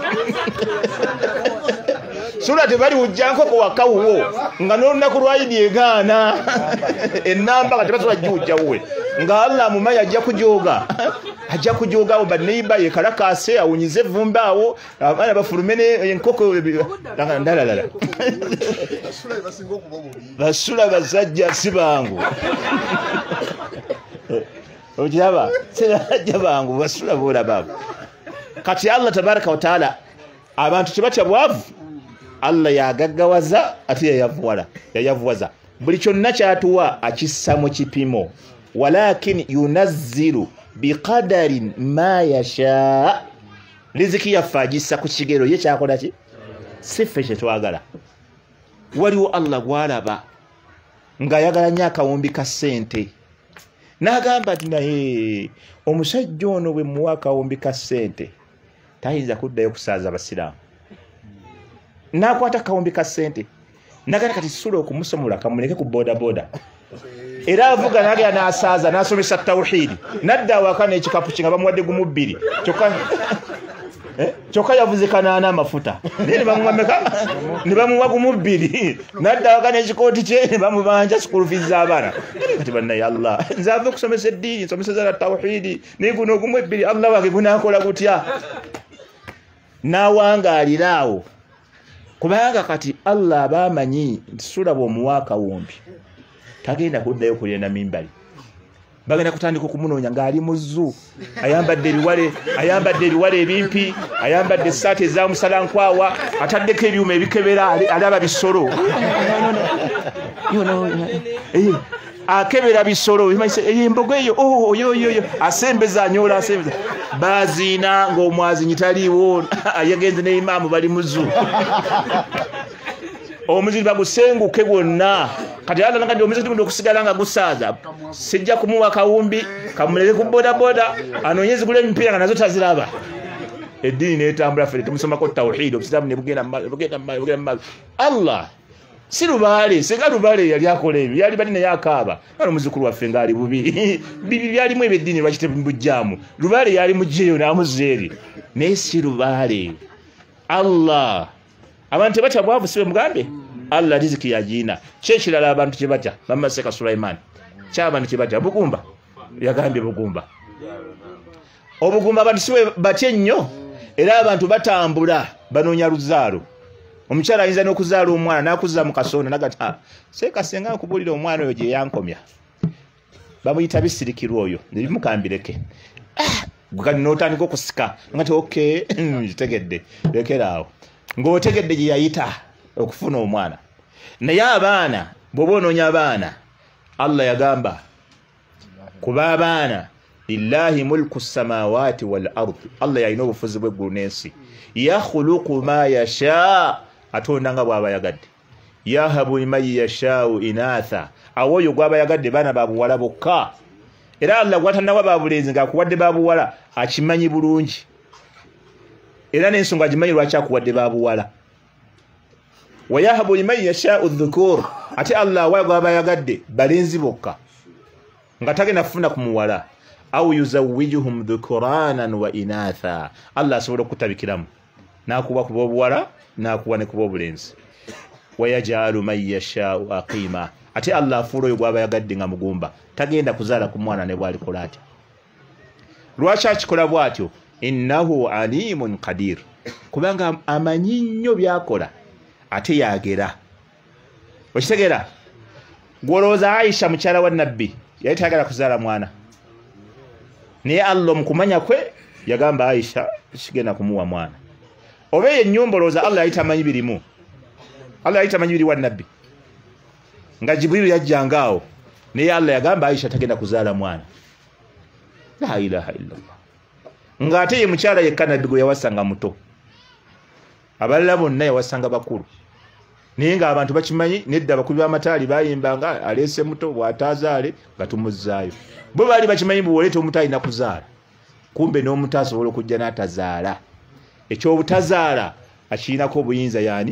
sura tebali wujja nkoko wakawuwo nga n'olunaku lwayidi egaana ennamba nga tebasobola jjujjawe nga Allah amumanyi ajja kujoga ajja kujogawo baneiba yekalakase awunyize evvumba awo abaana bafulume enkoko ndalalala basula basajja si bangu ojaba sibajja bangu basula boolababo kati Allah tabaraka wa taala abantu tebatya bwavu Allah yagaggawaza ate yayavuwala yayavuwaza buli kyonna kyatuwa akissa mu kipimo walakin yunazzilu biqadarin ma yasha riziki yaffe agissa ku kigero ye kyakola ki siffe kyetwagala waliwo Allah gwalaba ng'ayagala nnyo akawumbi ka ssente n'agamba nti naye omusajja ono bwe muwa akawumbi ka ssente tayinza kuddayo kusaaza abasiraamu nakwata kawumbi ka ssente nagala kati sula okumusomola kamuleke ku boda boda era avuga nagala n'asaaza n'asomesa tawhidi nadda awaka n'ekikapu kye nga bamuwadde gumu bbiri kyokka kyokka yavuze kanaana amafuta naye ne bamuwameka ne bamuwa gumu bbiri nadda awaka n'ekikooti kye ne bamubanja school fees z'abaana kati bannaye Allah nze ave okusomesa eddiini nsomeseza na tawhidi naye guno ogumu ebbiri Allah wange gunaakola gutya n'awangaalira awo kubanga kati Allah bamanyi sura bw'omuwa akawumbi tagenda kuddayo kulenda mimbali bagenda kutandika okumunoonya ng'ali mu zoo ayambadde ebiwale ayambadde ebiwale ebimpi ayambadde essaati ezamusalankwawa ataddeko ebyuma ebikebera alaba bisolo akebera bisolo embogo eyo oyoyoyo asembeza anyola asembeza baziina ng'omwazinyi taliiwo yagenze ne imaamu bali mu zoo omuziri bagusenguke gwonna kati Allah nakandi omuziri guno okusigala nga gusaaza sijja kumuwa kawumbi kamuleke ku boda boda anoonyeze gule emipiira nga nazo taziraba eddiini neetambula ffe tumusomako tawhidi obusiraamu ne bugenda bugenda bugenda Allah si lubaale singa lubaale yali akola ebyo yali bali naye akaaba nalo omuzukulu waffe ngaali bubi bibi byalimu ebyo eddiini lwaki tebujjaamu lubaale yali mugjeyo n'amuzeeri naye si lubaale Allah abantu tebatya bwavu sibe mugambe Allah riziki yagiina kyekirala abantu kye batya bamaseka Sulaiman ky'abantu kye batya bugumba yagambye bugumba obugumba abantu siwe batya ennyo era abantu batambula banoonya luzaalo omukyala ayinza n'okuzaala omwana n'akuzza mu kasonda nagata seeka senga nkubulira omwana oyo gye yankomya bamuyita bisirikirwa oyo ne bimukambireke gukani n'otandika okusika ngati okay tegedde lekeraawo ng'otegedde gye yayita okufuna omwana naye abaana bw'oba onoonya abaana Allah yagamba kuba abaana lillahi mulku samawati wal ardi Allah yalina obufuzi bw'eggulu n'ensi yakhuluqu ma yasha atonda nga bw'aba yagadde yahabu liman yashau inatha awo oyo gw'aba yagadde baana babuwala bokka era Allah gwatannawa babulenzi ng'akuwadde babuwala akimanyi bulungi era n'ensonga agimanyi lwaki akuwadde babuwala wayahabu liman yashau dhukur ate Allah wa gw'aba yagadde balenzi bokka nga tagenda kufuna ku muwala au yuzawijuhum dhukuranan wa inatha Allah asobola okutabikiramu n'akuwa kuba obuwala n'akuwa ne kuba obulenzi wayajalu man yashau aqima ate Allah afuula oyo gw'aba yagadde nga mugumba tagenda kuzaala ku mwana ne bw'alikola atya lwaki akikola bw'atyo innahu alimun qadir kubanga amanyi nnyo byakola ate yagera okitegeera gwolowooza Aisha mukyala wa nabbi yali tayagala kuzaala mwana naye Allah mu kumanya kwe yagamba Aisha kigenda kumuwa mwana oba eyo ennyumba olowooza Allah yali tamanyi birimu Allah yali tamanyi biri wa nabbi nga Jibrilu yajjanga awo naye Allah yagamba Aisha tagenda kuzaala mwana la ilaha illallah ngate ye mukyala yekka nabbi gwe yawasanga muto abalala bonna yawasanga bakulu naye nga abantu bakimanyi nedda abakubi b'amataali bayimbanga aleese muto bw'ataazaale nga tumuzzaayo bo baali bakimanyi buwoleeta omuto alina kuzaala kumbe n'omuto asobola okujja n'atazaala ekyobutazaala akirinako obuyinza yaani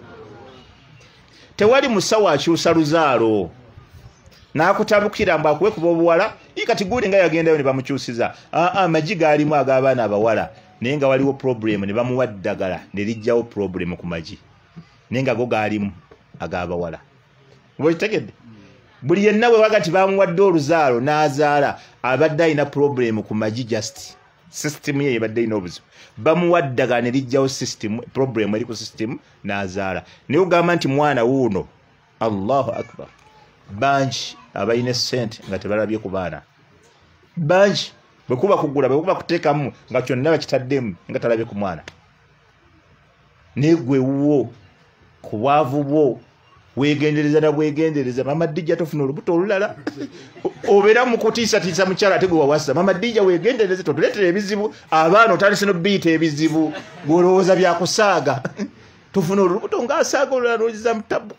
tewali musawo akyusa luzaalo n'akutabukira mbu akuwe kuba obuwala kati guuli nga yagendayo ne bamukyusiza aa magi gaalimu ag'abaana abawala naye nga waliwo problemu ne bamuwa ddagala ne lijjawo problemu ku magi naye nga go gaalimu ag'abawala okitegedde buli yenna bwe waga nti bamuwadde oluzaalo n'azaala abadde alina problemu ku magi just system ye ebadde alina obuzibu bamuwa ddagala ne lijjawo system problemu eri ku system n'azaala naye ogamba nti mwana wuuno allahu akbar bangi abalina essente nga tebalabye ku baana bangi bwekuba kugula bwekuba kuteekamu nga kyonna bakitaddemu nga talabye ku mwana negwe wo ku bwavu bwo wegendereza na bwegendereza mama Dija tofuna olubuto olulala obeera mu kutiisatiisa mukyala ate gwe wawasa mama Dija wegendereze totuleetera ebizibu abaana otandise n'obiyita ebizibu gwolowooza byakusaaga tofuna olubuto ng'asaaga olulala n'ogiza mu tabbu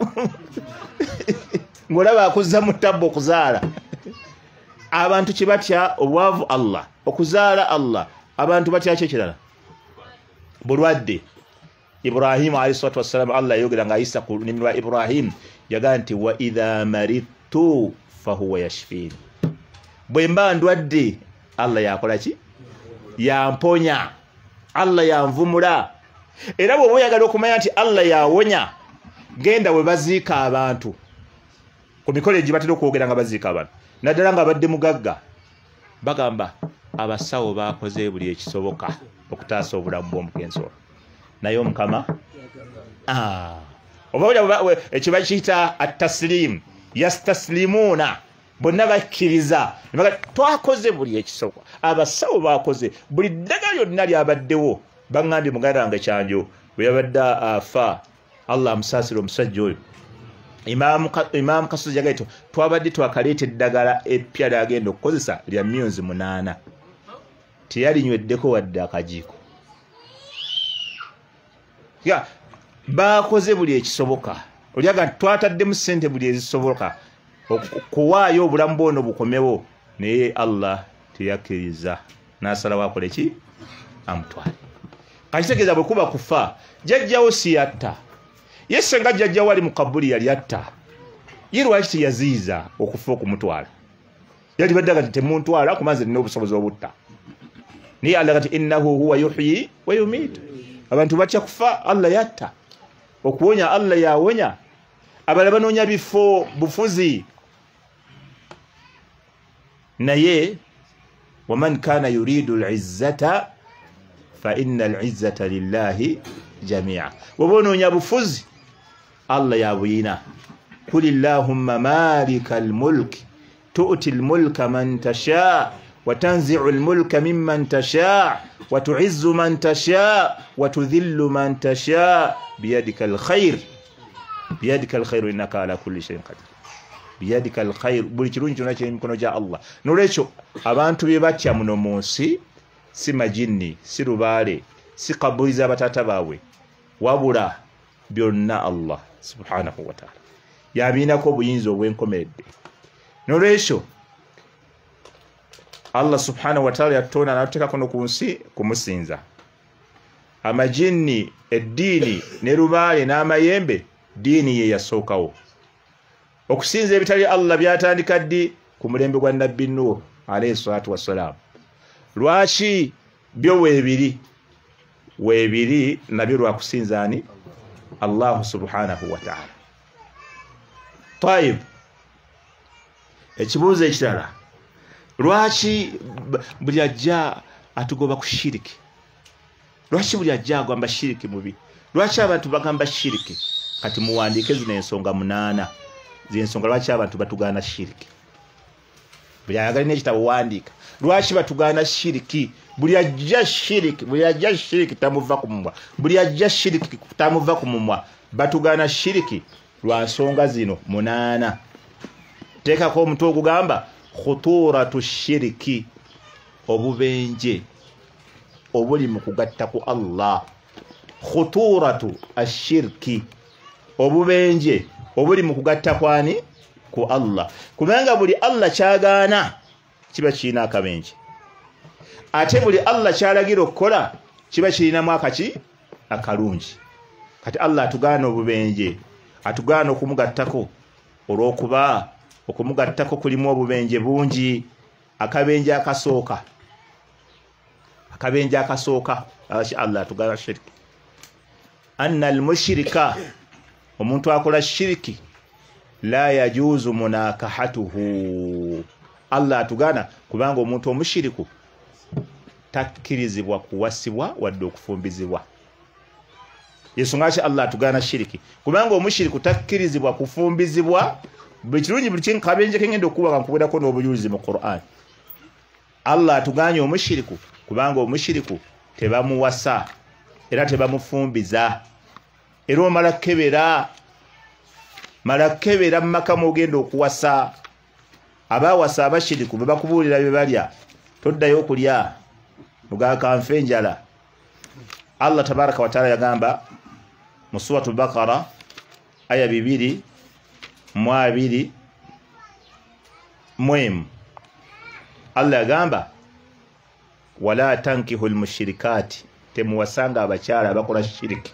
ng'olaba akuzza mu tabbu okuzaala abantu kye batya obwavu Allah okuzaala Allah abantu batya ki ekirala bulwadde Ibrahim alayhi salatu wassalam Allah yogera nga Isa ku nimwa Ibrahim yaga nti wa idha maridtu fahuwa yashfin bwe mba ndwadde Allah yakola ki yamponya Allah yanvumula era bwe oyagala okumanya nti Allah yawonya genda we baziika abantu ku mikolo egibatera okwogera nga baziika abantu naddala nga badde mugagga bagamba abasawo bakoze buli ekisoboka okutaasa obulamu bw'omugenzi ono naye omukama ah oba ekiba kiyita at-taslim yastaslimuna bonna bakkiriza twakoze buli ekisoboka abasawo bakoze buli ddagala lyonna lyabaddewo baŋŋambye muganda wange kyanjo bwe yabadde afa Allah amusaasira omusajja oyo Imam Kasozi yagaito twabadde twakaleeta eddagala eppya lyagenda okukozesa lya myezi munaana teyalinywedeko wadde akajiiko ya bakoze buli ekisoboka olyaga twataddemu ssente buli ezisoboka okuwaayo obulamu bwono bukomewo naye Allah teyakkiriza n'asalawo akole ki amutwale kakitegeeza bwe kuba kufa jjajjawo si yatta Yesu nga jjajja wali mu kabuli yali atta ye lwaki teyaziiza okufa okumutwala yali baddaga nti temuntwala kumanze nina obusobozi obutta naye Allah kati innahu huwa yuhyi wa yumiitu abantu batya kufa Allah yatta okuwonya Allah yawonya abala banoonya bifo bufuzi naye waman kana yuridu al-izzata fa inna al-izzata lillahi jami'a wabonoonya bufuzi Allah yabuyina kulillahumma malikal mulk tu'ti al-mulka man tasha wa tanzi'u al-mulka mimman tasha wa tu'izzu man tasha wa tudhillu man tasha biyadika al-khair biyadika al-khair innaka ala kulli shay'in qadir biyadika al-khair buli kirungi kyonna kiri mikono gya Allah nolwekyo abantu bye batya muno mu nsi si majinni si lubaale si kabuli z'abatata baabwe wabula byonna Allah subhanahu wa ta'ala yabiinako obuyinza obwenkomeredde nolwekyo Allah subhanahu wa ta'ala yatonda n'atuteekako no ku nsi kumusinza amajinni eddiini ne lubaale n'amayembe diini ye yasookawo okusinza ebitali Allah byatandika ddi ku mulembe gwa nabbi Nuh alayhi salatu wassalam lwaki byo weebiri weebiri nabyo lwakusinza ani Allah subhanahu wa ta'ala tayib ekibuuzo ekirala lwaki buli ajja atugoba ku shiriki lwaki buli ajja agamba shiriki mubi lwaki abantu bagamba shiriki kati muwandiike zino ensonga munaana z'ensonga lwaki abantu batugaana shiriki buli ayagalina ekitabo wandiika lwaki batugaana shiriki buli ajja shiriki buli ajja shiriki tamuva ku mumwa buli ajja shiriki tamuva ku mumwa batugaana shiriki lwa nsonga zino munaana teekako omutwe ogugamba khuturatu shiriki obubenje obuli mu kugatta ku Allah, khuturatu ashirki, obubenje obuli mu kugatta kwani ku Allah. Kubanga buli Allah kyagaana kiba kirina akabenje, ate buli Allah kyalagira okukola kiba kirinamu akaki akalungi. Kati Allah atugaana obubenje, atugaana okumugattako, olw'okuba okumugattako kulimu obubenje bungi. Akabenje akasooka, akabenje akasooka Allah atugaana shirki, anna al-mushrika, omuntu akola shiriki, la yajuzu munakahatuhu. Allah atugaana kubanga omuntu omushiriku takkirizibwa kuwasibwa wadde okufumbizibwa. Yesu ngachi Allah atugaana shiriki kubanga omushiriku takkirizibwa kufumbizibwa. Buli kirungi buli kintu kabenje kengenda okuba nkubirako n'obuyulizi mu Qur'an. Allah atuganye omushiriku kubanga omushiriku tebamuwasa era tebamufumbiza, era omala kebera mala kebera maka mogenda okuwasa. Abawasa abashiriku bwe bakubuulira bye balya toddayo okulya mugaka nfe njala. Allah tabaraka wa taala yagamba mu suratul Baqara aya bibiri mu abiri mwemu, Allah yagamba wala tankihul mushrikati, temuwasanga abakyala abakola shiriki,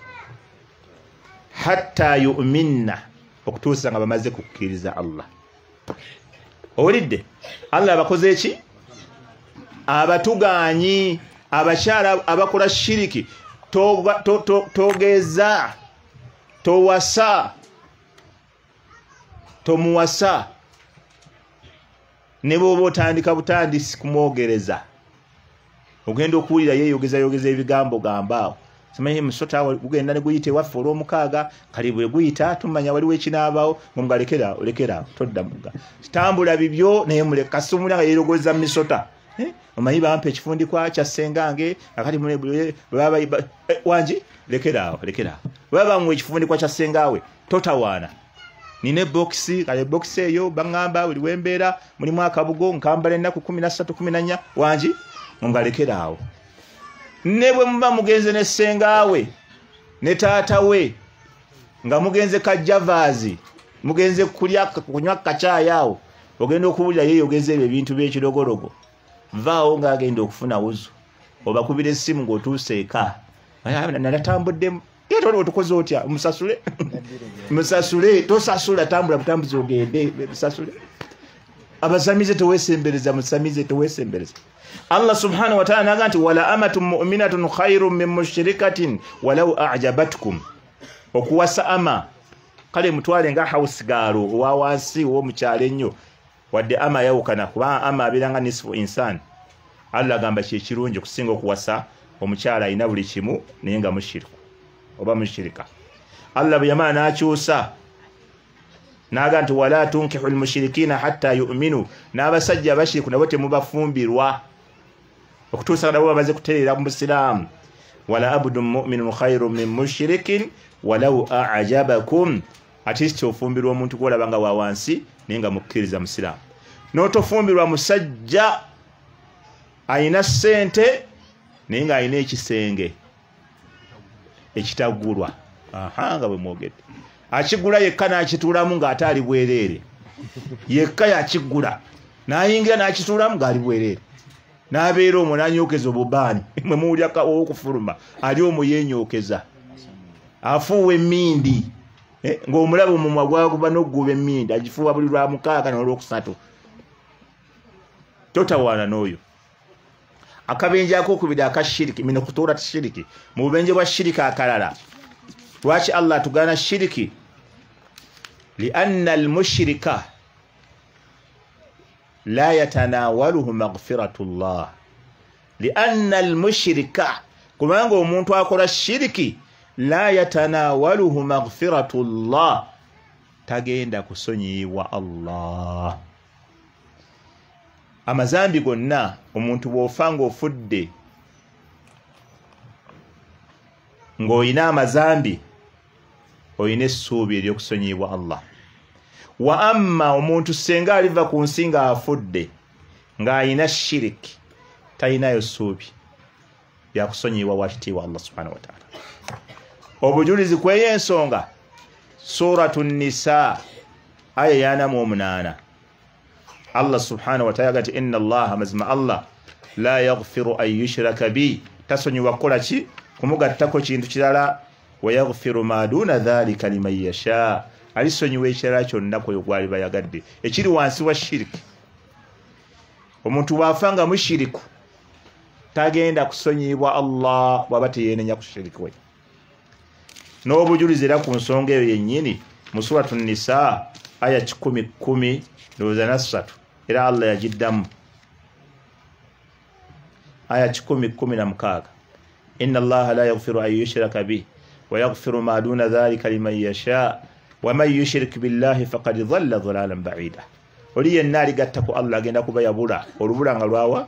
hatta yu'minna, okutuusa nga bamaze kukkiriza Allah. Owulidde? Allah abakoze eki? Abatuganyi abakyala abakola shiriki togeza to, to, to towasa tomuwasa ne bwoba otandika butandisi kumwogereza, ogenda okuwulira yeeyogeza yogeza ebigambo gambaawo, simanyi musota ugenda ne guyite waffe olw'omukaaga kali bwe guyita tumanya waliwo ekinaabawo nga lekera lekera todda muga tambula bibyo naye muleka kasumula nga yeerogoza misota. Eh, omanyi bampa ekifundikwa kya ssengange akati mune baba eh, wanji lekera lekera baba mu ekifundikwa kya ssengawe totawana nine boxi kale boxi eyo bangamba buli wembeera mulimu akabugo nkambala ennaku kumi na ssatu kumi na nnya wanji ngalekera awo. Ne bwe muba mugenze ne ssengawe ne taata we nga mugenze kajjavaazi mugenze kulya kunywa kacaayawo, ogenda okuwulira yeeyogeza ebyo ebintu by'ekirogologo, vaawo ng'agenda okufuna wuzu obakubira essimu ng'otuuse eka natambuddemu yeetoli otukoze otya musasule musasule tosasula tambula butambuzi ogende musasule abasamize tewesembereza musamize tewesembereza. Allah subhanahu wa ta'ala naga nti wala amatun mu'minatun khairun min mushrikatin walau a'jabatkum, okuwasa ama kale mutwale nga house girl wa wansi wo mukyale nnyo wadde ama yawukana kuba ama abiranga nisfu insan. Allah gamba kye kirungi okusinga okuwasa omukyala ayina buli kimu naye nga mushiriku oba mushirika. Allah bwe yamala n'akyusa naga nti wala tunkihu almushrikina hatta yu'minu, n'abasajja abashiriku nabo temubafumbirwa okutuusa nabo bamaze kutereera mu Busiraamu. Wala abdun mu'minun khairun min mushrikin walau a'jabakum, ati kyofumbirwa omuntu gwolaba nga wa wansi naye nga mukkiriza Musiraamu. N'otofumbirwa musajja ayina ssente naye nga ayina ekisenge ekitagulwa. Aha, nga bwe mwogedde akigula yekka n'akituulamu ng'ate ali bwereere, yekka yakigula n'ayingira n'akituulamu ng'ali bwereere, n'abeera omwo n'anyookeza obubaani mwe muwulya ow'okufuluma ali omwo yeenyookeza afuuwa emmindi eh, ng'omulaba omumwa gwaguba n'oguba emmindi agifuuwa buli lwa mukaaga n'olwokusatu. Totawaana n'oyo. Akabenje akokubiri aka shiriki mino kutuura shiriki mu bubenje bwa shiriki akalala. Lwaki Allah tugaana shiriki? Lianna almushrika la yatanawaluhu maghfiratullah. Lianna almushrika, kubanga omuntu akola shiriki la yatanawaluhu maghfiratullah, tagenda kusonyiwa Allah. Amazambi gonna omuntu bw'ofa ng'ofudde ng'oyina amazambi oyina essuubi ery'okusonyiyibwa Allah. Wa amma omuntu senga aliva ku nsi nga afudde ng'ayina shiriki talinayo ssuubi yakusonyiwa wakitiibwa Allah subhanahu wa ta'ala. Obujulizi kw'ey'ensonga suratu Nisa aya yana mu omunaana Allah subhanahu wa ta'ala gati inna Allah mazima Allah la yaghfiru an yushraka bi tasonyiwa kukola ki kumugattako kintu kirala wa yaghfiru ma duna dhalika liman yasha alisonyiwa ekirala kyonna kwe gwali bayagadde ekiri wansi wa shiriki. Omuntu bw'afanga mushiriku tagenda kusonyibwa Allah bw'aba teyenenya ku shiriki we. N'obujulizi era ku nsonga eyo yennyini mu suratu Nisa aya kikumi kkumi ndowooza na ssatu era Allah yagiddamu aya kikumi kkumi na mukaaga inna Allaha la yaghfiru an yushraka bihi wa yaghfiru ma duna dhalika liman yasha wa man yushrik billahi faqad dhalla dhalalan ba'ida. Oli yenna aligatta ku Allah agenda kuba yabula olubula nga lwawa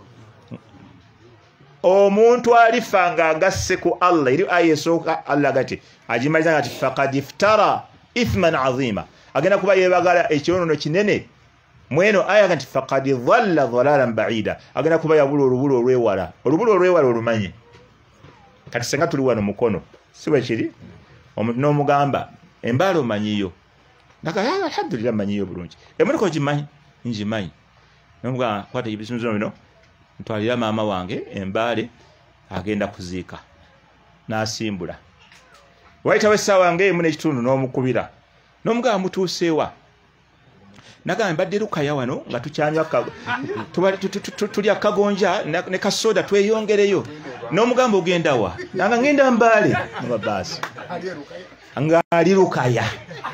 omuntu alifanga agasse ku Allah eri aya esooka Allah gati agimaliza ngati faqad iftara ithman azima agenda kuba yebagala ekyonono kinene mweno aya gati faqad dhalla dhalalan ba'ida agenda kuba yabula olubula olwewala olubula olwewala olumanye kati senga tuli wano mukono siwe kiri omuntu n'omugamba embalo omanyiyo ndaka alhamdulillah manyiyo bulungi emuleko gimanyi njimanyi n'omugamba kwata ebisunzo bino ntwalira maama wange embale agenda kuziika n'asimbula wayitawo essaawa ng'emu n'ekitundu n'omukubira n'omugamba mutuuseewa nagamba mbadde lukaya wano nga tukyanywa tulya kagonja ne kasoda tweyongereyo n'omugamba ogenda wa nanga ngenda Mbale nga baasi nga ali lukaya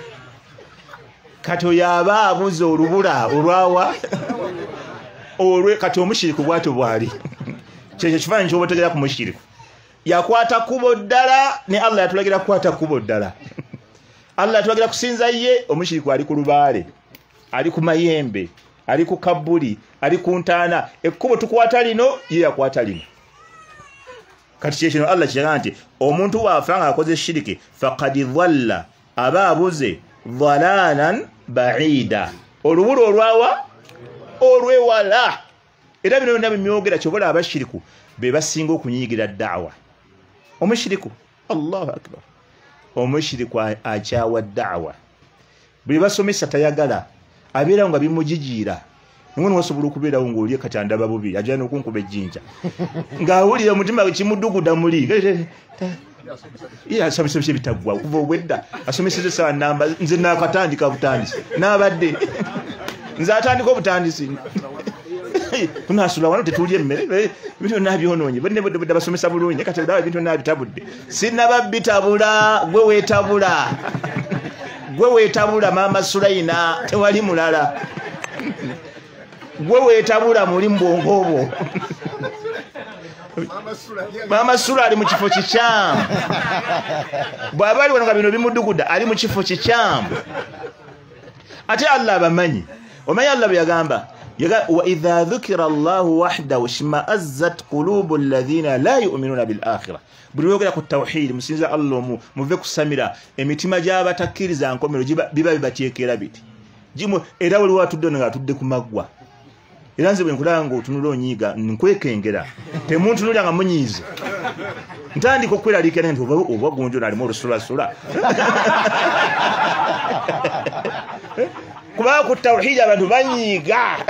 kati yaba abuze olubula olwawa olwe kati omushiriku bwatu bwali kyekyo kifaananyi ky'obotegera ku mushiriku yakwata kubo ddala ne Allah yatulagira kukwata kubo ddala. Allah yatulagira kusinza ye omushiriku ali ku lubaale ali ku mayembe ali ku kabuli ali ku ntaana ekkubo tukwata lino ye yakwata lino. Kati kyekino Allah kiraga nti omuntu bw'afanga akoze shiriki faqad dhalla aba abuze dhalalan ba'ida olubula olwawa olwewala. Era bino byonna bimyogera kyobola abashiriku be basinga okunyiigira da'wa. Omushiriku Allahu akbar omushiriku akyawa da'wa buli basomesa tayagala abeera nga bimujijiira ngono wasobola okubeerawo ng'oli katandaba bubi ajana okunkuba ejjinja ng'awulira omutima kimuduguda muli iya asomesa bitagwa okuva obwedda asomeseze sawa namba nze nakatandika butandisi n'abadde nze atandika obutandisi tunasula wano tetulye emmere bintu nabyonoonye bane budde basomesa bulungi kati dawa bintu nabitabudde sinaba bitabula gwe weetabula gwe weetabula mama Sulaina tewali mulala gwe weetabula muli mbongobwo mama Sula ali mu kifo kikyamu bw'abali wano nga bino bimuduguda ali mu kifo kikyamu ate Allah abamanyi omanyi Allah bwe yagamba wa idha dhukira Allahu wahdahu shma'azzat qulubu alladhina la yu'minuna bil akhirah. Buli wogera ku tawhid musinza Allah mu muve kusamira emitima gy'abatakkiriza nkomero biba bibateekera biti jimu era wali watudde nga atudde ku maggwa era nze bwe nkulanga otunula onyiiga nkwekengera temuntu nulya nga munyiize ntandika okweraliikira nti oba gonjo nalimu olusulasula kuba ku tawhid abantu banyiiga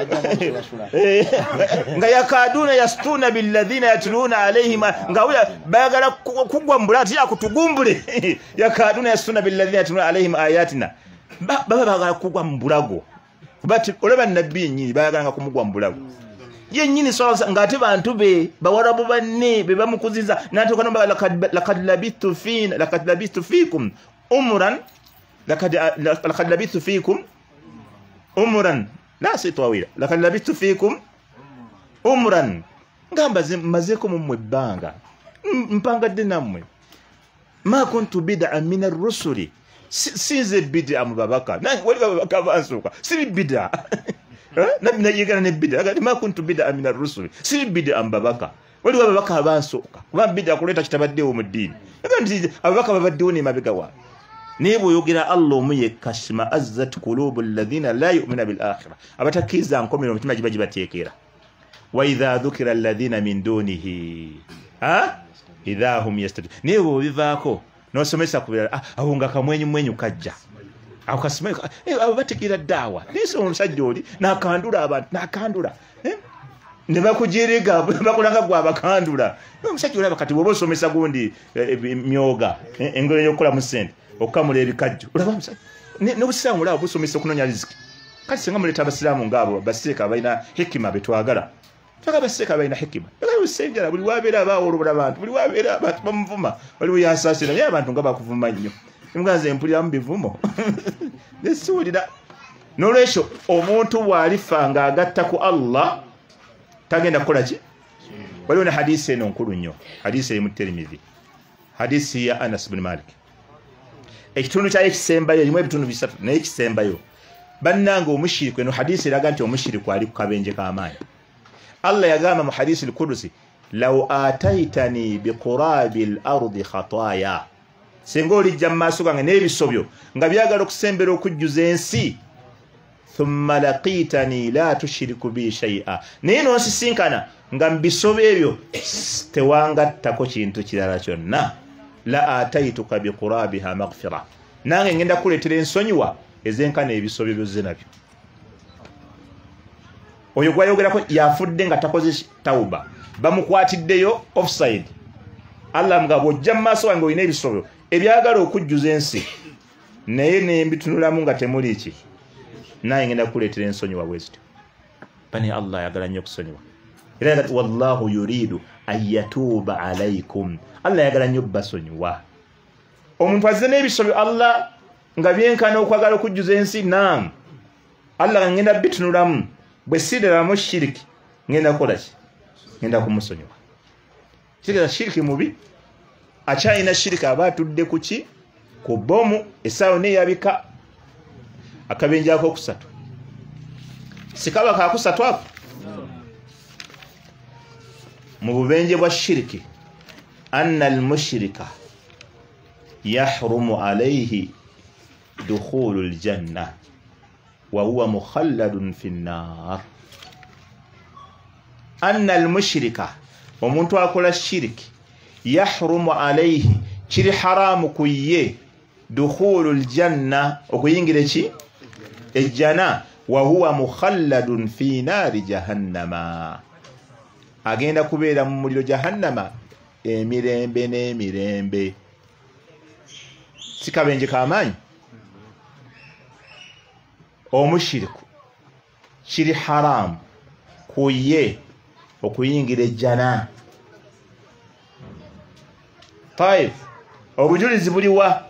nga yakaduna yastuna billadhina yatluna alayhim nga wala bayagala kugwa mbulati yakutugumbule yakaduna yastuna billadhina yatluna alayhim ayatina baba bagala kugwa mbulago bati olaba nabbi nyinyi bayagala nga kumugwa mbulago ye nyinyi so nga ate bantu be bawarabu banne be bamukuziza nate kono laqad labithu fina laqad labithu fikum umran laqad laqad labithu fikum umran la sitawila laqad labithu fikum umran ngamba mazeko mumwe banga mpanga dinamwe ma kuntu bid'a min ar-rusuli sinze bid'a mubabaka na wali babaka bansuka si bid'a na binayigana ne bid'a agati ma kuntu bid'a min ar-rusuli si bid'a mubabaka wali babaka bansuka kuba bid'a kuleta kitabaddewo mu dini agati ababaka babaddewo ne mabigawa nibo yogira Allah omuye kashima azzat qulubul ladhina la yu'minu bil akhirah abatakiza nkomero mutima jibaji batekera wa idha dhukira alladhina min dunihi ha idha hum yastajibun niwo bivaako nosomesa kubira ah awunga kamwenyu mwenyu kajja akasime abo batikira dawa niso omusajja oli nakandula abantu nakandula eh ne bakujiriga bakulanga gwa bakandula omusajja oli bakati bobo somesa gundi myoga engole yokola mu sente okamula ebikajjo olaba omusajja ne busilamu olaba busomesa okunonya riziki kati singa muleta abasilamu ngabo baseka balina hekima betwagala twagala baseka balina hekima bali usengera buli wabeera abaawolobula abantu buli wabeera abantu bamuvuma bali yasasira naye abantu nga bakuvuma nnyo imuganze empulira mu bivumo nesuulira n'olwekyo omuntu bw'alifa ng'agatta ku Allah tagenda kukola ki waliwo ne hadisi eno nkulu nnyo hadisi eri mu Tirmidhi hadisi ya Anas ibn Malik ekitundu kyayo ekisembayo erimu ebitundu bisatu naye ekisembayo bannanga omushiriku eno hadisi eraga nti omushiriku ali ku kabenje k'amaanyi Allah yagamba mu hadisi al-Qudusi law ataitani biqurabi al-ardi khataaya singa olijja mu maaso gange n'ebisobyo nga byagala okusembera okujjuza ensi thumma laqitani la tushiriku bi shay'a naye n'onsisinkana nga mu bisobyo ebyo tewangattako kintu kirala kyonna la ataituka biqurabiha maghfira nange ngenda kuleetera ensonyiwa ezenkana ebisobyo byozze nabyo oyo gwayogerako yafudde nga takoze tauba bamukwatiddeyo offside Allah mga bw'ojja mu maaso wange olina ebisobyo ebyagala okujjuza ensi naye nembitunulamu nga temuli ki naye ngenda kuleetera ensonyiwa bwezityo bani Allah ayagala nnyo okusonyiwa era nga wallahu yuridu an yatuuba alaykum Allah ayagala nnyo basonyiwa omuntu azze n'ebisobyo Allah nga byenkana okwagala okujjuza ensi nam Allah ngenda bitunulamu bwe sideramu shiriki ngenda kukola ki ngenda kumusonyiwa kigeza shiriki mubi akyalina shiriki aba atudde ku ki ku bomu essaawa neyabika akabenje ako okusatu sikaba kakusatu ako mu bubenje bwa shiriki anna almushrika yahrumu alayhi dukhulu aljanna wa huwa mukhalladun fi an-nar anna almushrika omuntu akola shiriki yahrumu alayhi kiri haramu kuye dukhulu aljanna okuyingira ki ejjana wa huwa mukhalladun fi nari jahannama agenda kubeera mu muliro jahannama emirembe n'emirembe sikabenje k'amaanyi omushiriku kiri haramu kuye okuyingira ejjana five obujulizi buliwa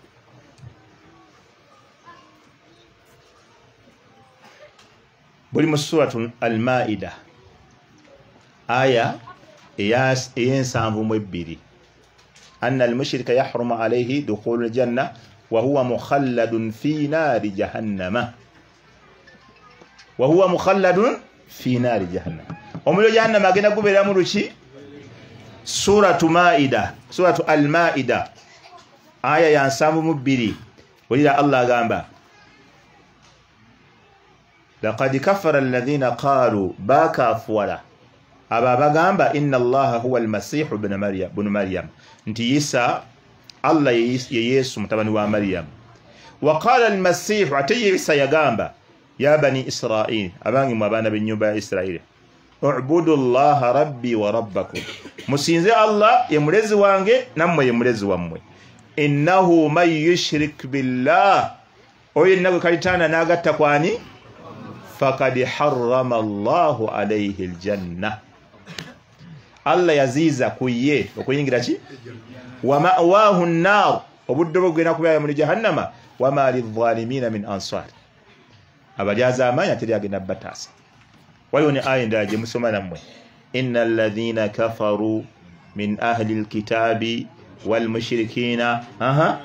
buli mu suratu al-Maida aya eyensanvu mu ebbiri anna al-mushrika yahrumu alayhi dukhulu al-janna wa huwa mukhalladun fi nari jahannama wa huwa mukhalladun fi nari jahannama omuliro jahannama agenda kubeera mu luki suratu Maida suratu al-Maida aya ya nsanvu mu bbiri olira Allah agamba laqad kafara alladhina qalu bakafuwala aba bagamba inna Allaha huwa al-masih ibn maryam ibn maryam nti Isa Allah ye Yesu mutabani wa Maryam wa qala al-masih ati Isa yagamba ya bani Israil abangi mu abana b'ennyumba ya Israili u'budu Allaha rabbi wa rabbakum musinze Allah ye mulezi wange nammwe ye mulezi wammwe innahu man yushrik billah oyo nagwe kalitana nagatta kwani faqad harrama Allahu alayhi aljanna Allah yaziza kuye okuyingira ki wa ma'wahu an-nar obuddo bwena kubeera mu jahannama wa ma lidh-dhalimin min ansar abajaza amanya teri agenda batasa waliwo ne aya ndala gye musoma nammwe innal ladhina kafaru min ahli alkitabi wal mushrikina aha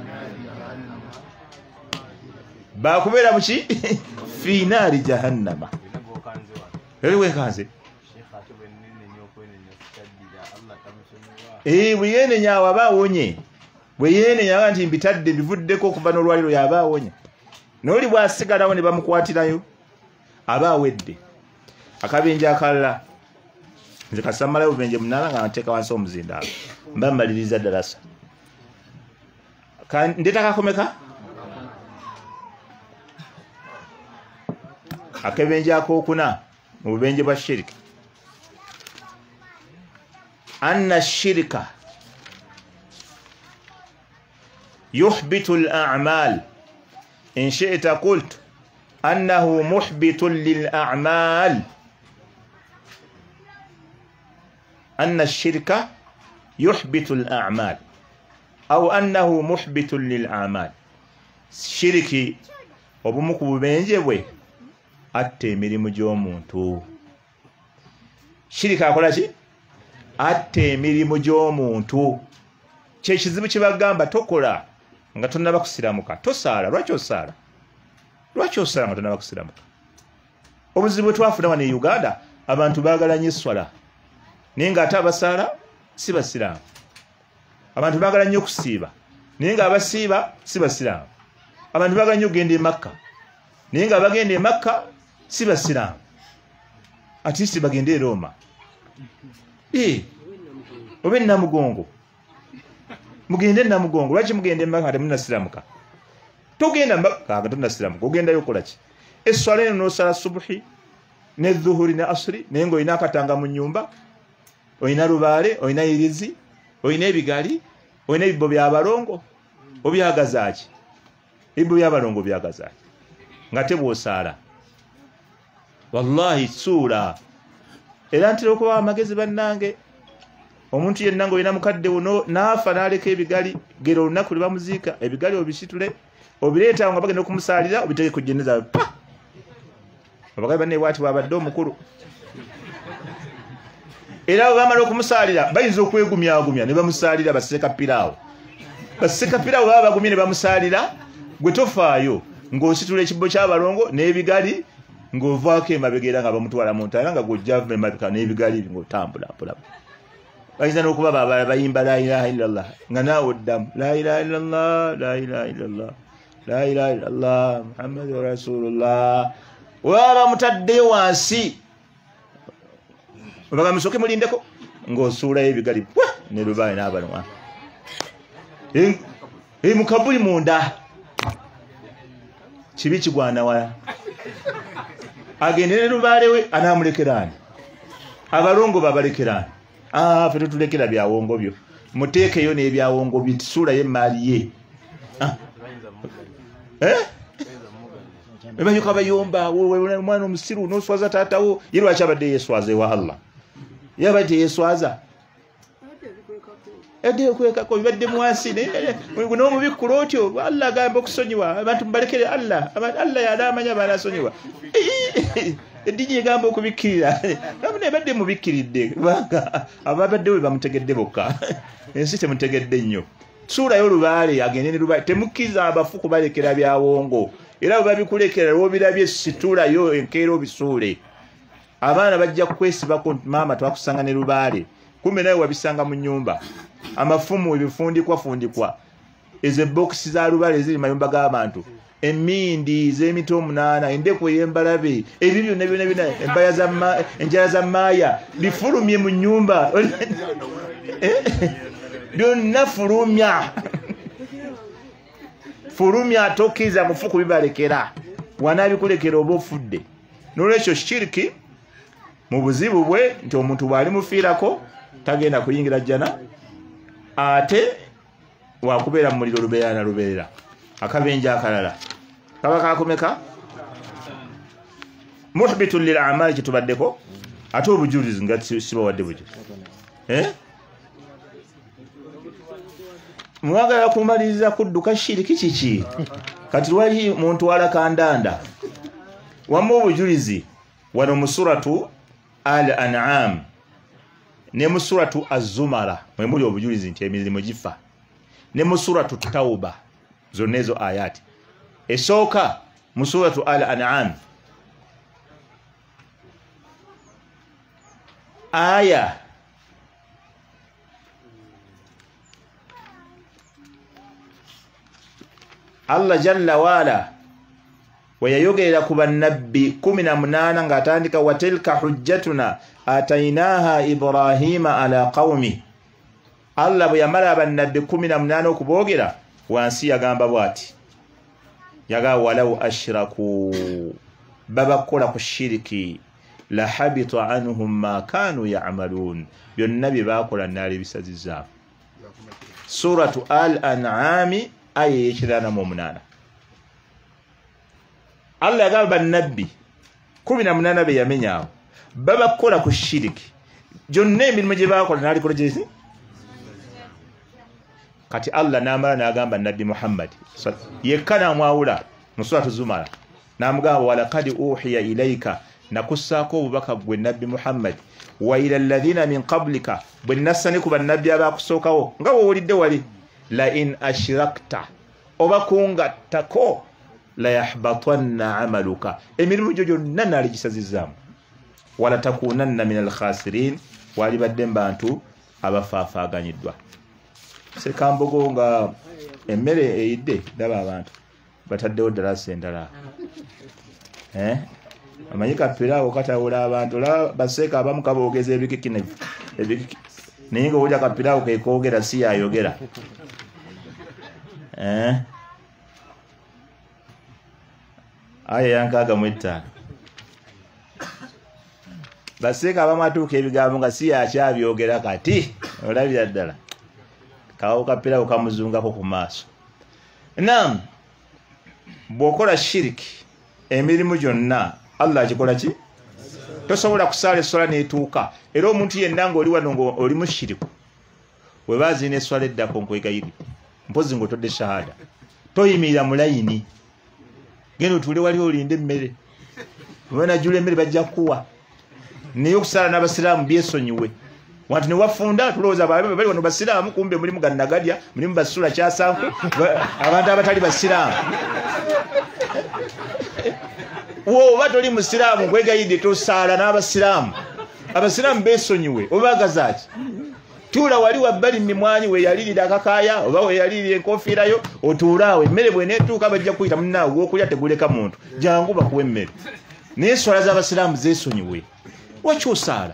bakubeera muki fi nari jahannama eriwe kanze eh buyene nyawa bawonye buyene nyawa nti mbitadde bivuddeko okuva n'olwaliro yabawonye noli bwasigalawo ne bamukwatirayo abawedde akabenje akalala nze kasamala ubenje munana nga nteka wansi omuzindalo mba mmaliriza darasa kan ndetaka komeka akabenje akokuna mu bubenje bwa shiriki anna shirika يحبط الأعمال إن شئت قلت أنه محبط للأعمال أن الشرك يحبط الأعمال أو أنه محبط للأعمال شركي وبمكو بنجوي أتمري مجومونتو شركة أقول شيء أتمري مجومونتو كيشزبو كيبagamba tokola nga tonnaba kusiramuka tosaala lwaki osaala lwaki osaala nga tonnaba kusiramuka obuzibu twafuna wano e Uganda abantu baagala nnyo esswala naye nga ate abasaala si basiraamu abantu baagala nnyo okusiiba naye nga abasiiba si basiraamu abantu baagala nnyo okugenda e Makka naye nga abagenda e Makka si basiraamu ati si bagenda e Roma ee oba e Namugongo mugende Namugongo lwaki mugende e Makka temunnasiramuka togenda Makka nga tonnasiramuka ogendayo okola ki esswala eno n'osala subuhi ne dhuhuri ne asri naye ng'olina akatanga mu nnyumba olina lubaale olina irizi olina ebigali olina ebibbo by'abalongo obyagazaaki ebibbo by'abalongo byagazaaki nga tebwosaala wallahi suula era ntera okuba amagezi bannange omuntu yenna ng'olina mukadde wo n'afa n'aleka ebigali gera olunaku lwe bamuziika ebigali obisitule obireetawo nga bagenda okumusaalira obiteke ku jeneza pa abagali banne bwati bwabadde omukulu era bwe bamala okumusaalira bayinza okwegumyagumya ne bamusaalira baseka piraawo baseka piraawo baba bagumye ne bamusaalira gwe tofaayo ng'ositula ekibbo ky'abalongo n'ebigali ng'ovaako emabega era nga bamutwala mu ntaana nga gw'ojjava emabega n'ebigali ng'otambula mpulaba bayinza n'okuba babala bayimba la ilaha illallah nga naawe oddamu la ilaha illallah la ilaha illallah la ilaha illallah muhammadu rasulullah waba mutaddeyo wansi obaga musoke mulindeko ng'osuulayo ebigali ne lubaale n'abalwa e mukabuli munda kibi kigwanawala agende ne lubaale we anaamulekeraani abalongo babalekeraani ah fe tutulekera byawongo byo muteekeyo n'ebyawongo bisuulayo emaali ye eh ebayuka bayomba omwana omusiru n'oswaza taatawo ye lwaki abadde yeeswaza ewa Allah yabadde yeeswaza edde okwekako bibadde mwansi n'omubikkula otyo Allah agamba okusonyiwa abantu mubalekere Allah Allah yalaamanya balasonyiwa eddiini egamba okubikkirira abana ebadde mubikkiridde kubanga ababadde we bamutegedde bokka ensi temutegedde nnyo suulayo olubaale agende ne lubaale temukkiriza abafu kubalekera byawongo era bwe babikulekera lwobirabye situulayo enkeera obisuule abaana bajja kwesibako maama twakusanga ne lubaale kumbe nawe wabisanga mu nnyumba amafumu ebifundikwa-fundikwa ezo ebbokisi za lubaale eziri mayumba g'abantu emindi z'emiti omunaana endeku ey'embalabe ebyo byonna byonna byonna enjala za maaya bifulumye mu nnyumba byonna fulumya fulumya tokkiriza mufu kubibalekera wanaabikulekera oba ofudde n'olwekyo shiriki mu buzibu bwe nti omuntu bw'ali mufiirako tagenda kuyingira jjana ate wakubeera mu muliro lubeera na lubeerera akabenje akalala kaba kakomeka muhbitun lil a'mal kitubaddeko ate obujulizi nga sibawadde bujulizi eh mwagala kumaliriza kudduka shiriki kiki kati lwali muntu wala kandanda wamu obujulizi wano mu suratu al-an'am ne mu suratu az-zumara mwe muli obujulizi nti emirimu gifa ne mu suratu tauba zonna ezo ayati esooka mu suratu al-an'am aya Allah jalla wala weyayogerera ku bannabbi kumi na munaana ng'atandika watilka hujjatuna atainaha ibrahima ala qaumi. Allah bwe yamala bannabbi kumi na munaana okuboogera wansi yagamba bw'ati, yaga walau ashraku, babakola ku shiriki la habita anhum ma kanu ya'malun, byonna bye baakola nnaali bisazizaamu. Suratu Al-An'am aya y'ekiraana mu munaana. Allah yagamba bannabbi kumi na munaana be yamenyaawo babakola ku shiriki, gyonna emirimu gye baakola naalikola gyesi. Kati Allah n'amala n'agamba nabbi Muhammad yekka n'amwawula mu suratu Zumara n'amugamba walaqad uhiya ilayka, nakussaako obubaka gwe nabbi Muhammad, wa ila alladhina min qablika, bwe nassani ku bannabbi abaakusookawo nga woowulidde wali, la in ashrakta, oba kungattako, la yahbatanna amaluka, emirimu gyo gyonna naali gisazizaamu, wala takunanna min alkhasirin, walibadde mbantu abafaafaaganyiddwa. Sekambogo nga emmere eyidde ndaba abantu bataddewo ddalasa endala. Eh? Amanyi kapiraawo katawula abantu la baseeka abamu kaboogeza ebikikinevu. Ebikiki. Naye nga owulira kapiraawo ke koogera si yayogera. Eh? Aya yankaaga mu ttaano. Baseeka abamu atuuka ebigambo nga si yakyabyogera kati. Olabira ddala. Kawo kapira ukamuzungako ku maaso. Naam, bw'okola shiriki emirimu gyonna Allah agikola ki? Tosobola kusaala esswala n'etuuka. Era omuntu yenna ng'oli wano ng'oli mushiriku, we baazina esswala eddako nkwegayiri, mpozi ng'otodde shahada, toyimirira mu layini, genda otuule wali olinde emmere, wenajjula emmere bajja kukuwa. Naye okusaala n'abasiraamu byesonyiwe. Wantu ne wafunda tulowooza bali wano basiraamu, kumbe mulimu gannagadya, mulimu basula kyasanku, abantu abatali basiraamu. Woba toli musiraamu kwegayidde tosaala n'abasiraamu. Abasiraamu beesonyiwe obagaza ki? Tuula wali wabbali mimwanyi weyalirira akakaaya oba weyalirira enkofiira yo, otuulaawo emmere bw'eneetuuka bajja kuyita munnaawe gw'okulya teguleka muntu, jangu bakuwa emmere. Naye enswala z'abasiraamu zeesonyiwe. Waki osaala?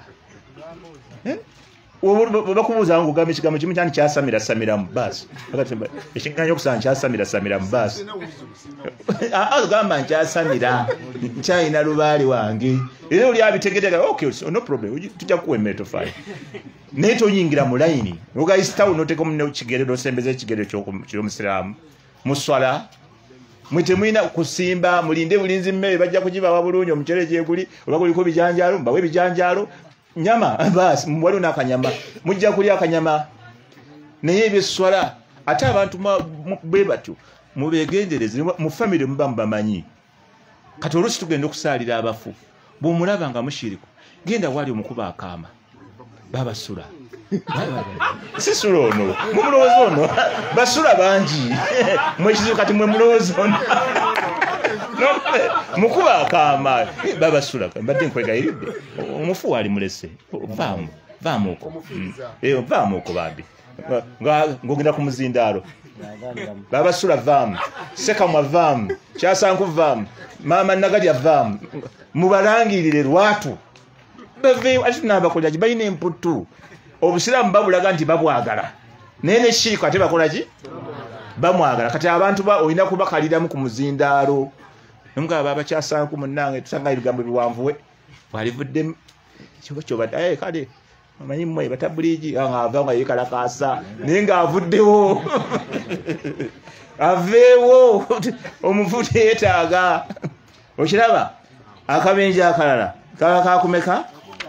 Bakubuuza ngo gamba ekigambo kimu kyani kyasamira samira mu bbaasi. Ekiŋŋanya okusanga nkyasamira samira mu bbaasi. Gamba nkyasamira nkyayina lubaali wange. Era oli abitegeerera, okay, no problem, tujja kukuwa emmere tofaayo. Naye toyingira mu layini ogayisitawo n'oteeka mu kigere n'osembeza ekigere ky'omusiraamu mu swala. Mwe temulina kusimba mulinde bulinzi mmere bajja kugibawa bulungi omucere gyeguli oba guliko bijanjaalo mbawe ebijanjaalo nyama basi waliwo n'akanyama mujja kulya akanyama. Naye ebyeswala ate abantu bwe batyo mubeegendereze mu famire muba mubamanyi. Kati oluusi tugenda okusaalira abafu bw'omulaba nga mushiriku genda wali omukuba akaama babasula. Sisula ono mumulowooza ono basula bangi mwekizibu kati mwe mulowooza ono mukuba akaama babasula mbadde nkwegayiridde omufu wali mulese vaamu vaamu okwo vaamu okwo bambi ng'ogenda ku muzindaalo babasula vaamu sekamwa vaamu kyasanku vaamu maama nagalya vaamu mubalangirire lwatu baveewo ati tunabakolera ki balina emputu. Obusiraamu babulaga nti babwagala naye ne shirika ate bakola ki bamwagala. Kati abantu olina kubakaliramu ku muzindaalo nomugaba babakyasanku munnange tusanga ebigambo biwanvuwe walivuddemu kyobadde aye kale amanyi mmwe batabuligi ava nga yekalakaasa naye ng'avuddewo aveewo omufu teyeetaaga. Okiraba akabenje akalala kaba kakumeka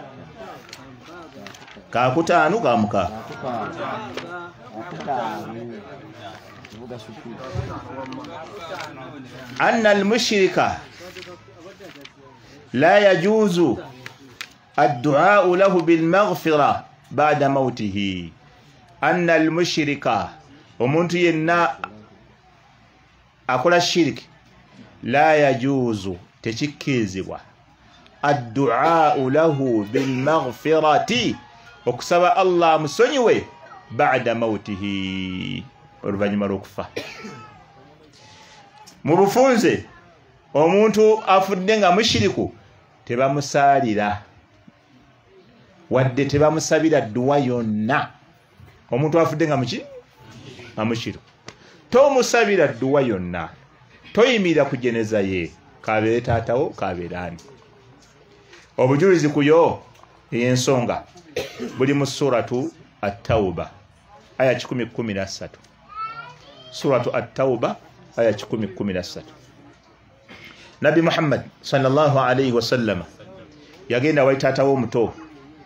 kakutaanu kamuka anna almushrika la yajuzu addu'a lahu bilmaghfira ba'da mautihi. Anna almushrika omuntu yenna akola shiriki la yajuzu tekikkirizibwa addu'a lahu bilmaghfirati okusaba Allah musonyiwe ba'da mautihi oluvannyuma lw'okufa. Mu bufunze omuntu afudde nga mushiriku tebamusaalira wadde tebamusabira dduwa yonna. Omuntu afudde nga muki nga mushiriku tomusabira dduwa yonna, toyimirira ku jeneza ye, kabeere taatawo kabeere ani. Obujulizi kuyo ey'ensonga buli mu suratu At-Tawba aya kikumi kumi na ssatu. Suratu At-Tawba aya kikumi kumi na ssatu. Nabi Muhammad sallallahu alayhi wa sallam yagenda wa taatawo omuto,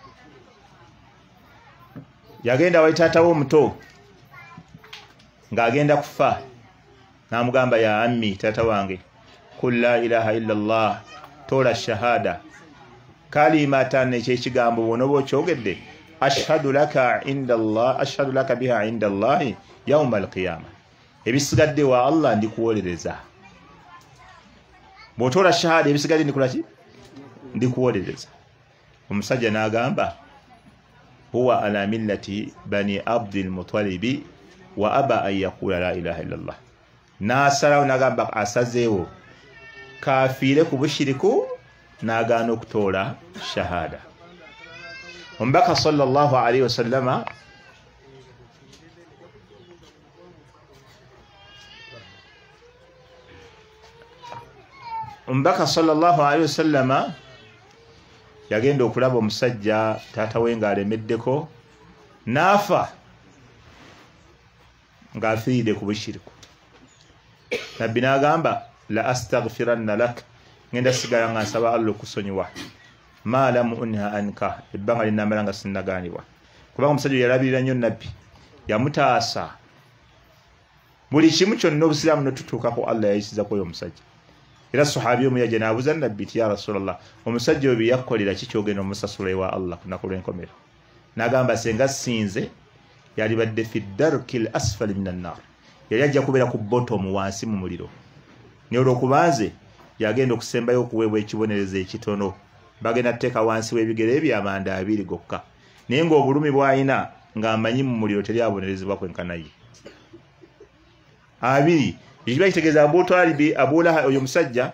yagenda wa taatawo omuto ng'agenda kufa, n'amugamba ya ammi, taata wange, kul la ilaha illa Allah, tola shahada kalimatan ekyekigambo bonoba okyogedde, ashhadu laka inda Allah, ashhadu laka biha inda Allah yawma alqiyama, ebisigadde wa Allah ndikuwolereza. Bw'otola shahada ebisigadde ndikolaki? Ndikuwolereza. Omusajja n'agamba huwa ala millati bani Abdil Mutalibi wa aba an yaqula la ilaha illa Allah. N'asalawo n'agamba asazeewo kafiire ku bushiriku n'agaana okutoola shahada. Omubaka sallallahu alayhi wa sallama Omubaka sallallahu alayhi wa sallama yagenda okulaba omusajja taata we ng'alemeddeko, n'afa ng'afiiridde ku bushiriku. Nabbi n'agamba la astaghfiranna lak, ngenda sigala nga nsaba Allah okusonyiwa, ma lam unha anka, ebbanga linnamala nga sinnagaanibwa. Kubanga omusajja yalabirira nnyo Nabbi, yamutaasa buli kimu kyonna obusiraamu notutuukako Allah yayisizako oyo omusajja. Era sahabi omu yajja n'abuuza Nabbi nti ya Rasulallah, omusajja oyo bye yakkolera ki kyogenda omusasula ewa Allah ku lunaku lw'enkomero? N'agamba senga sinze yalibadde fi darkil asfali minan nar, yali ajja kubeera ku bottom, wansi mu muliro. Naye olw'okuba nze yagenda okusembayo okuweebwa ekibonerezo ekitono, bagenda tuteeka wansi w'ebigere bye amanda abiri gokka, naye ng'obulumi bw'alina ng'amanyi mu muliro teri abonerezebwa kwenkana ye. Abiri ekiba kitegeeza Abu Talibi, Abu Lahab, oyo musajja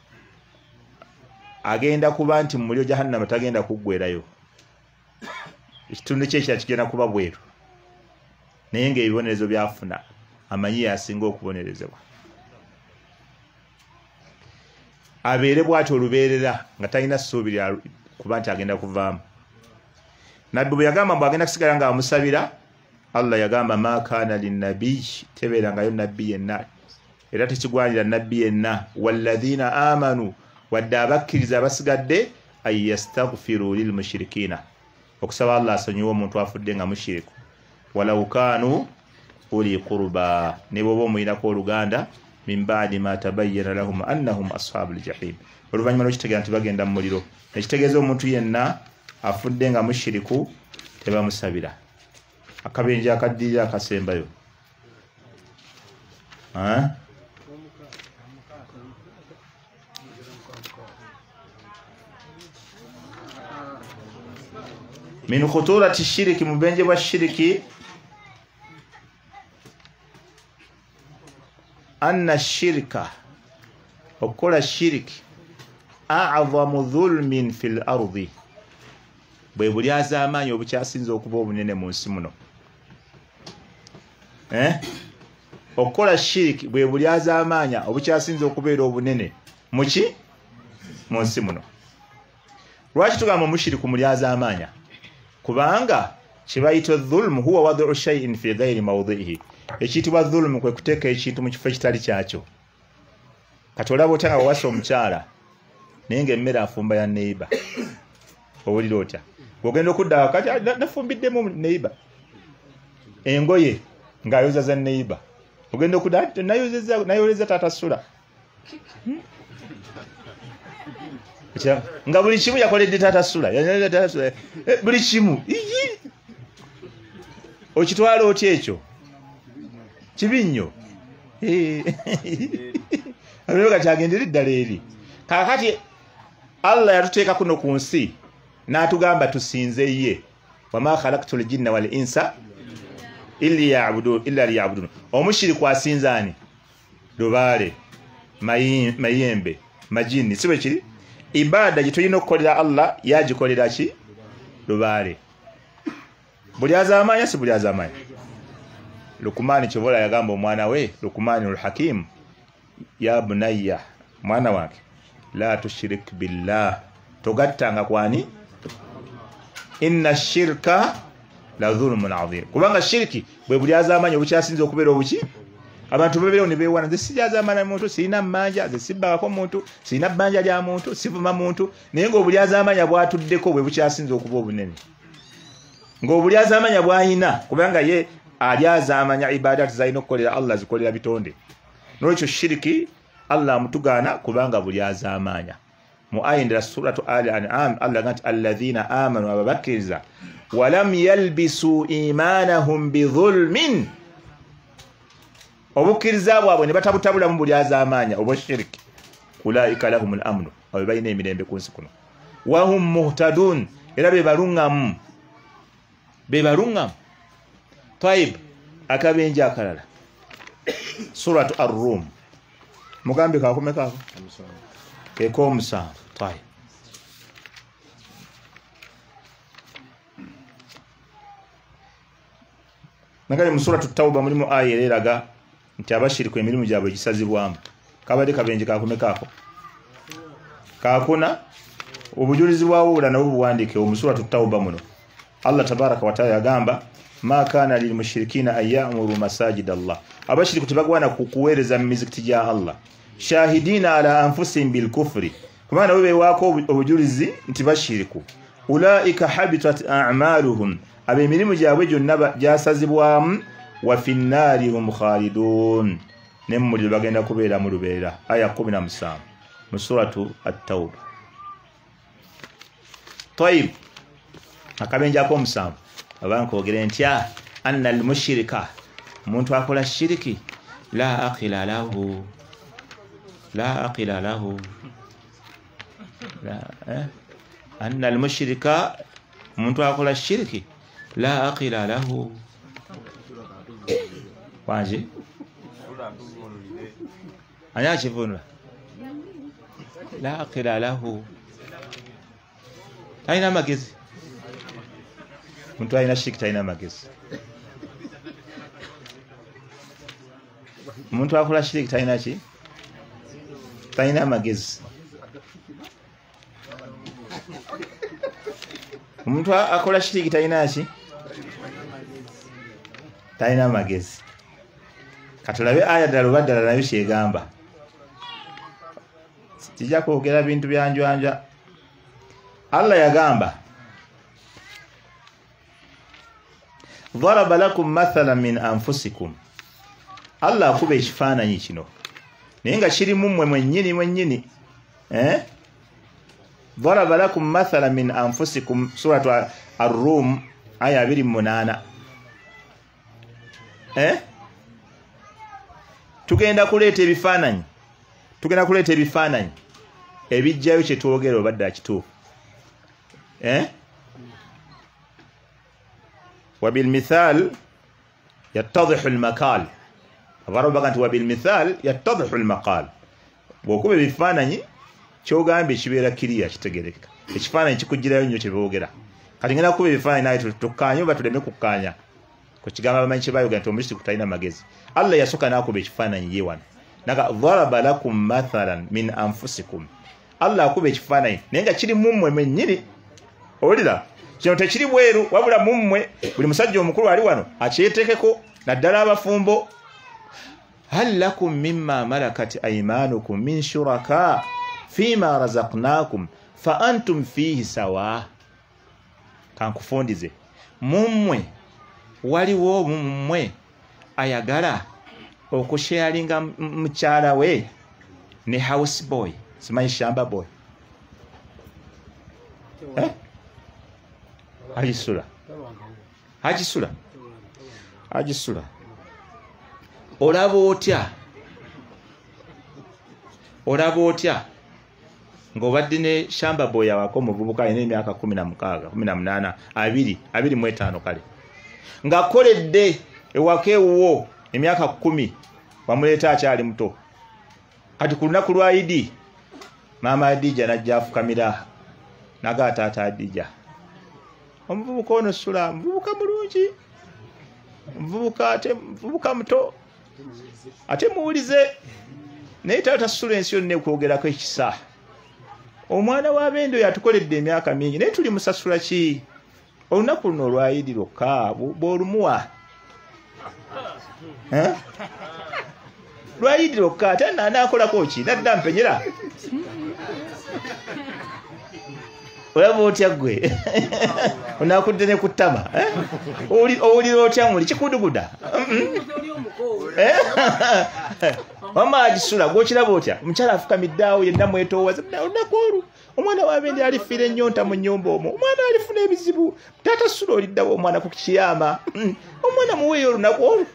agenda kuba nti mu muliro jahannama tagenda kuggwerayo, ekitundu kye ekira kigenda kuba bweru, naye ng'ebibonerezo byafuna amanyi yasinga okubonerezebwa. Abeere bw'atyo olubeerera nga talina ssuubi kuba nti agenda kuvaamu. Nabbi bwe yagamba mbu agenda kusigala nga amusabira, Allah yagamba ma kaana linnabiy, tebeerangayo nabbi yenna era tekigwanira nabbi yenna, walladhiina amanu, wadde abakkiriza abasigadde, an yastaghfiru lilmushirikiina, okusaba Allah asonyiwe omuntu afudde nga mushiriku, walau kaanu uli qurba, ne bw'oba omuyinako oluganda, min ba'di ma tabayyana lahum annahum ashabul jahim, oluvannyuma lw'okitegeera nti bagenda mu muliro. Ekitegeeza omuntu yenna afudde nga mushiriku tebamusabira. Akabenje akaddirira akasembayo min khuturati shiriki, mubenje bwa shiriki, anna shirka, okukola shiriki, a'zamu dhulmin fil ardi, bwe bulyaza amaanyi obukyasinza okuba obunene mu nsi muno. Eh? Okukola shiriki bwe bulyaza amaanyi obukyasinza okubeera obunene muki mu nsi muno. Lwaki tugamba mushiriku mulyaza amaanyi? Kubanga kibayita dhulmu huwa wad'u shay'in fi ghayri mawdhihi, ekiyitibwa dhulmu kwe kuteeka ekintu mu kifo ekitali kyakyo. Kati olaba otya nga wawasa omukyala naye ng'emmere afumba ya neiba, owulira otya? Ogenda okudda wakati nafumbiddemu neiba, engoye ng'ayoza za neiba, ogenda okudda nayoleza taata Sula, nga buli kimu yakoledde taata Sula, buli kimu okitwala otya ekyo? Kibi nnyo. Alabeka kati agendera eddala eri. Kaakati Allah yatuteeka kuno ku nsi n'atugamba tusinze ye, wama khalaqtul jinna wal insa illa liya'budun. Omushiriku asinza ani? Lubaale. mayembe majini sibe kiri ibada gitulina okukolera Allah yagikolera ki lubaale buli azamanya si buli azamanya Lukumani Kibola yagamba omwana we Lukumani al-Hakim ya bunayya mwana wake la tushrik billah togattanga kwani inna shirka la dhulmun adhim kubanga shirki bwe buli azamanya obukyasinze okubeera obuki abantu bebero ne bewana nze sijazamana muntu sina mmanja nze sibbako muntu sina bbanja lya muntu sivuma muntu naye ng'obuli azamanya bwatuddeko bwe bukyasinze okuba obunene ng'obuli azamanya bwayina kubanga ye ali azamanya ibadati zalina okukolera Allah zikolera bitonde n'ekyo shiriki Allah mutugaana kubanga buli azamanya mu ayindira suratu Ali An'am Allah ngati alladhina amanu ababakiriza walam yalbisu imanahum bidhulmin obukiriza bwabwe ne batabutabula mu buli azamanya obwo shiriki ulaika lahumul amnu abo bayina emirembe ku nsi kuno wahum muhtadun era be balungamu be balungamu Taib akabenja akalala suratu ar-rum mugambe kakome kako keko musanvu Taib nakali mu suratu tauba mulimu aya eraga nti abashiriku emirimu gyabwe gisazibwamu kabade kabenje kakome kako kakuna obujulizi bwawo bula nabo buwandike mu suratu tauba muno Allah tabaraka wa taala yagamba ma kana lil mushrikina ayyamuru masajid Allah abashiriku tibagwana kukuwereza mizikiti gya Allah shahidina ala anfusihim bil kufri kumana wewe wako obujulizi nti bashiriku ulaika habitat a'maluhum abemirimu gyabwe gyonna gyasazibwamu wa finnari hum khalidun nemuli bagenda kubeera mu lubeera aya kumi na musanvu mu suratu at-tauba Taib akabenja ko musanvu abantu ogere ntya anna al-mushrika muntu akola shiriki la aqila lahu la aqila lahu la eh anna al-mushrika muntu akola shiriki la aqila lahu wanje anya chivunwa la aqila lahu aina magezi muntu aina shiriki aina magezi muntu akola shiriki aina chi taina magezi muntu akola shiriki taina chi taina magezi katulabe aya dalubadala nayo kyegamba tijja kwogera bintu byanjwanja Allah yagamba daraba lakum mathalan min anfusikum Allah akube ekifaananyi kino naye nga kiri mumwe mwennyini mwennyini eh daraba lakum mathalan min anfusikum suratu ar-rum aya abiri mu munaana eh tugenda kuleeta ebifaananyi tugenda kuleeta ebifaananyi ebijjayo kye twogera obadde akituufu eh وبالمثال يتضح المقال abarobaga nti وبالمثال يتضح المقال bwokuba ebifaananyi kyogambye kibeera kiriya kitegereka ekifaananyi kikugirayo nnyo kyeboogera kati ngenda kuba ebifaananyi naye tukkaanye oba tuleme kukkaanya ku kigambo abamanyi kyebayoga nti omushiriku talina magezi Allah yasooka n'akuba ekifaananyi ye wano naga daraba lakum mathalan min anfusikum Allah akuba ekifaananyi naye nga kiri mummwe mwennyini owulira kino tekiri bweru wabula mummwe buli musajja omukulu ali wano akyetekeko naddala abafumbo hal lakum mimma malakat aymanukum min shuraka fima razaqnakum fa antum fihi sawa kankufundize mummwe waliwo mummwe ayagala okusharinga mukyala we ne house boy simanyi shamba boy eh ajisula ajisula ajisula olaba otya olaba otya ng'obadde ne shamba boy awako muvubuka alina emyaka kumi na mukaaga kumi na munaana abiri abiri mu etaano kale ng'akoledde ewaka ewuwo emyaka kumi bamuleeta akyali muto kati ku lunaku lwa Idi maama Adija najja afukamira naga taata Adija omuvubuka ono sula muvubuka mulungi muvubuka ate muvubuka muto ate muwulize naye taata sula ensi yonna ekwogerako ekisa omwana wa Bendo yatukoledde emyaka mingi naye tuli musasula ki olunaku luno olwa Idi lwokka bw'olumuwa lwa Idi lwokka ate naakolako ki nadda mpenyera olaba otya ggwe onakudde ne ku ttama owulira otya muli kikuduguda wama agisula gwokiraba otya omukyala afukamiddeawo yenna mwetoowaza olunaku olwo omwana wa Bendo alifiira ennyonta mu nnyumba omwo omwana alifuna ebizibu taata sula oliddawo omwana ku kiyama omwana muweeyo olunaku olwo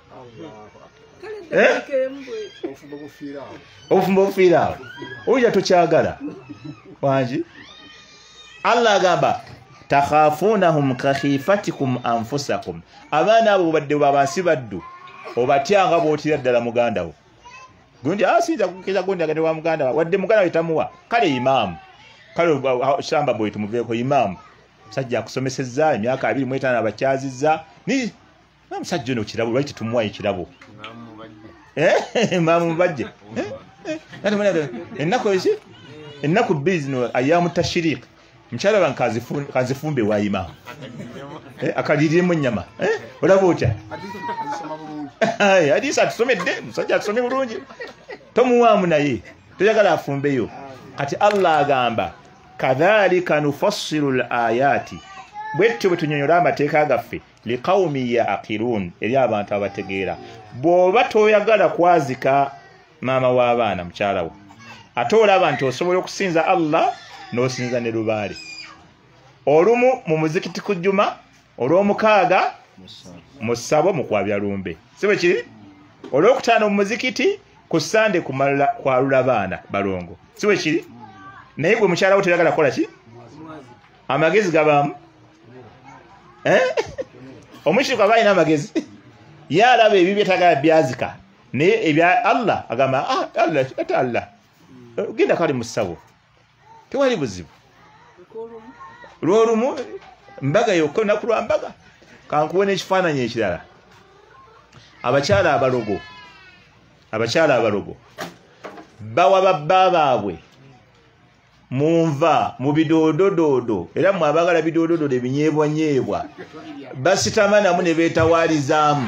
obufumbo bufiira awo owulira tokyagala wangi Allah agamba takhafunahum kakhifatikum anfusakum abaana abo badde babansi baddu obatyanga bwotira ddala muganda wo gundi asinza kukiza gundi agende wa muganda wadde muganda wetamuwa kale imaamu kale shamba boy tumuveeko imaamu sajja akusomesezza emyaka abiri mu etaano abakyazizza ni musajja ono kirabo lwaki tumuwa ekirabo eh imaamu mubajje nati mwana ennaku ezi ennaku bizino ayamu tashriq mchala bankazifu kazifumbe wa imaamu eh akalirimu nyama eh olaba otya ai hadisi atusomedde musajja atusome bulungi tomuwamu naye tuyagala afumbeyo kati Allah agamba kadhalika nufassilu alayati bwetyo bwetunyonyola amateeka gaffe liqaumi yaqilun eri abantu abategeera bw'oba toyagala kwazika maama w'abaana mukyala wo ate olaba nti osobola okusinza Allah n'osinza ne lubaale olumu mu muzikiti ku jjuma olw'omukaaga mu ssabo mu kwabya lumbe si bwe kiri olw'okutaano mu muzikiti ku Sande kumalala kwalula baana balongo si bwe kiri naye gwe mukyala wo toyagala kukola ki amagezi gabaamu eh omushiriko aba alina amagezi yalaba ebibi byetagala byazika naye ebya Allah agamba ah Allah ate Allah genda kali mu ssabo tewali buzibu lwolumu mbaga yokka naku lwa mbaga kankuwe n'ekifaananyi ekirala abakyala abalogo abakyala abalogo bawa babba baabwe munva mu bidoodododo era mwe abagala bidoodododo ebinyeebwa nyeebwa basitama namu ne beetawaalizaamu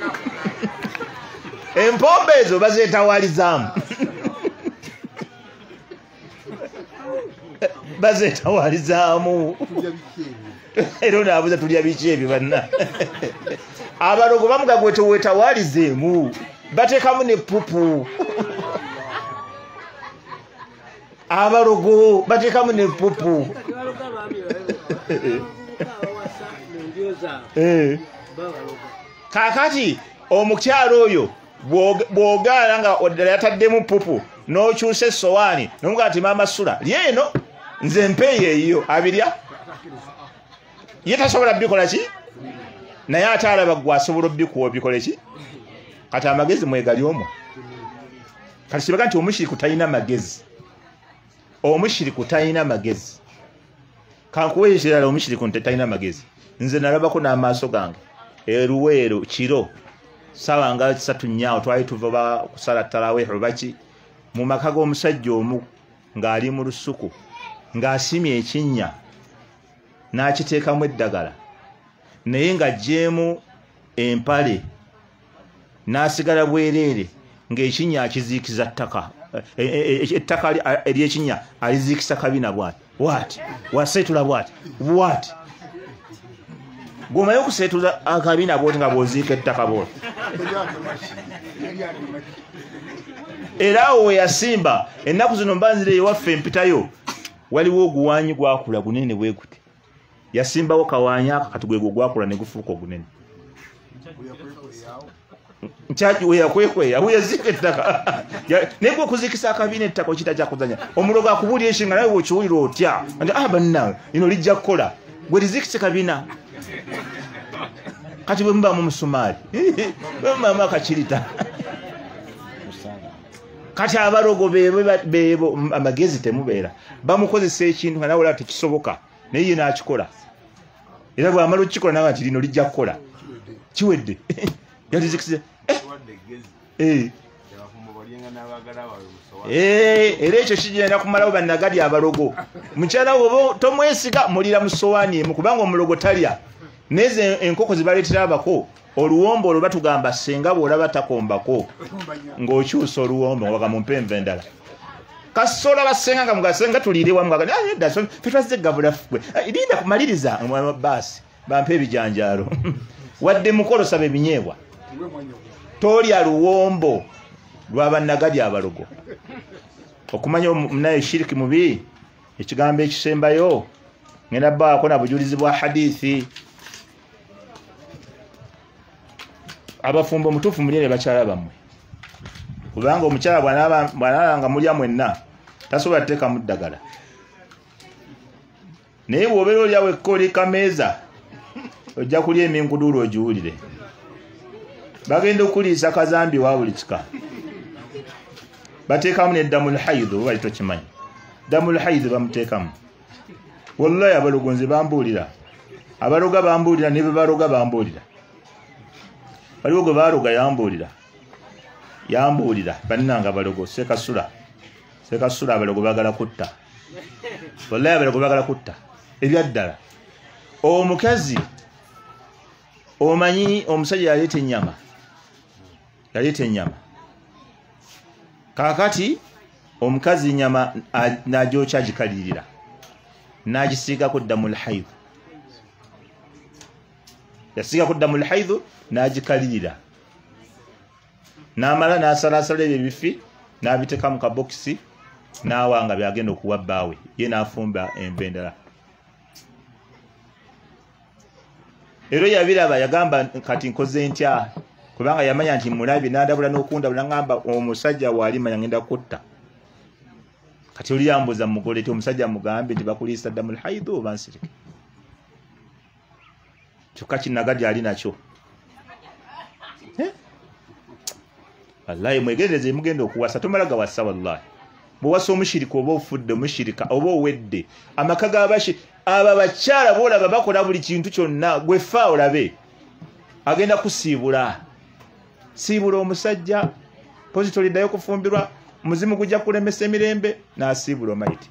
empombe ezo bazeetawaalizaamu bazeetawaalizaamu era onaabuza tulya biki ebyo banna abalogo bamuga gwe teweetawaalizeemu bateekamu ne pupu abalogo bateekamu ne pupu kakati omukyalo oyo bw'ogaana nga oddala yataddemu pupu n'okyusa essowaani nomugaa ti maama sula lyeno nze mpeeyo eyiyo abirya ye tasobola bikola ki naye ate alaba gwe asobola obikuwa bikole ki kati amagezi mwegali omwo kati kibaga nti omushiriku talina magezi omushiriku talina magezi kankuwe ekirala omushiriku nti talina magezi nze nalabako n'amaaso gange eruweero kiro sawa nga kisatu nnyawo twali tuva kusala taraweeho baki mu maka g'omusajja omu ng'ali mu lusuku ng'asimye ekinnya n'akiteekamu eddagala naye ng'aggyeemu empale n'asigala bwereere ng'ekinnya akiziikiza ttaka ettaka ery'ekinnya aliziikisa kabina bwati bwati waseetula bwati bwati gwomayo okuseetula akabina bwoti nga bw'oziika ettaka bwoti era awo we yasimba ennaku zino mbanzire ewaffe empitayo waliwo oguwaanyi gwakula gunene bwe guti yasimbawo kawaanyi aka kati gwe gwakula ne gufuuka ogunene nkyaki we yakwekweya we yaziika ettaka naye gwe okuziikisa akabina ettaka okita kyakuzanya omulogo akubuulira enshinga nawe bw'okiwulira otya nti ah bannawe ino lijja kukola gwe liziikise kabina kati bwe mubaamu musumaali bwe mubaamu akakirita kati abarogo bebo amagezi temubeera bamukozesa ekintu nga nawe tekisoboka naye ye n'akikola era bw'amala okukikola nawe ati lino lijja kukola kiwedde yalizikise eh Eh, era ekyo kigenda kumalawo bannagali abarogo. Mukyala wo tomwesiga mulira mu sowaani emu kubanga omulogo talya. Neze enkoko zibaleetera abako oluwombo olwo batugamba senga bw'olaba takombako ng'okyusa oluwombo nga mumpe enva endala. Kasola basenga nga mugasenga tuliire wamu nga ah daso fetwaze gavula fwe. Irinda kumaliriza basi bampe ebijanjaalo. Wadde mukolo sabe binyeebwa. Tolya luwombo lw'abannagali abarogo. Okumanya naye shiriki mubi ekigambo ekisembayo ngenda baako na bujulizi bwa hadithi. Abafumbo mutufu mulire bakyala bammwe kubanga omukyala bwanaba bwananga mulya mwenna tasobola kuteeka mu ddagala naye bw'obeera olyawo ekkoli kameeza ojja kulya eminkuduulu ogiwulire bagenda okuliisa kazambi wa buli kika bateekamu neddamul haidhu bali tokimanyi ddamul haidhu bamuteekamu wallahi abalogonzi bambuulira abaloga bambuulira ne bebaroga bambuulira waliwo gwe baroga yambuulira yambuulira bannanga abalogo sekasula sekasula abalogo bagala kutta wallahi abalogo bagala kutta ebyaddala omukazi omanyi omusajja yaleeta ennyama yaleeta ennyama kakati omukazi nyama najoocha agikalirira n'agisiiga ku ddamul haidhu yasiiga ku ddamul haidhu n'agikalirira n'amala n'asalaasala ebyo ebifi n'abiteeka mu kabokisi n'awanga byagenda okuwa bbaawe ye n'afumba enva endala. Ero yabiraba yagamba kati nkoze ntya kubanga yamanya nti mulabye n'adabula n'okundabula ngamba omusajja wali manya ngenda kutta kati oli yambuza mugole ti omusajja mugambe nti bakuliisa ddamul haidhu oba nsirike kyokka kinagadi ali nakyo wallahi mwegereze mugenda okuwasa tomala gawasa wallahi bw'owasa omushirika oba ofudde omushirika oba owedde amaka g'abashi aba bakyala boolaba bakola buli kintu kyonna gwe fa olabe agenda kusiibula siibula omusajja pozitoli ddayo kufumbirwa muzimu gujja kulemesa emirembe n'asiibula omayiti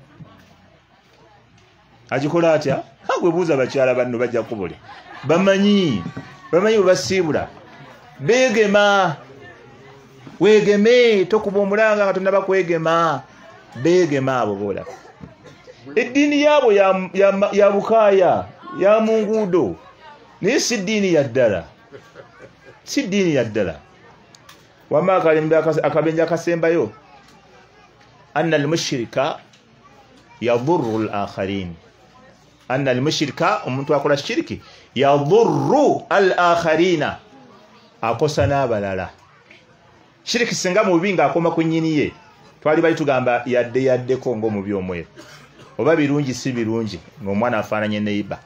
agikola atya gwe buuza bakyala banno bajja kubule bamanyi bamanyi bwe basiibula beegema weegeme tokuba omulanga nga tonnaba kwegema beegema abo boolaba eddiini yaabo ya, ya, ya bukaaya ya mu nguudo naye si ddiini ya ddala si ddiini ya ddala wama akabenje akasembayo anna almushrika yadurru al-akharin anna almushrika omuntu akola shiriki yadurru al-akharina akosa n'abalala shiriki singa mubi nga akoma ku nnyini ye twali bali tugamba yadde yaddeko ng'omubi omweru oba birungi si birungi ng'omwana afaananye neiba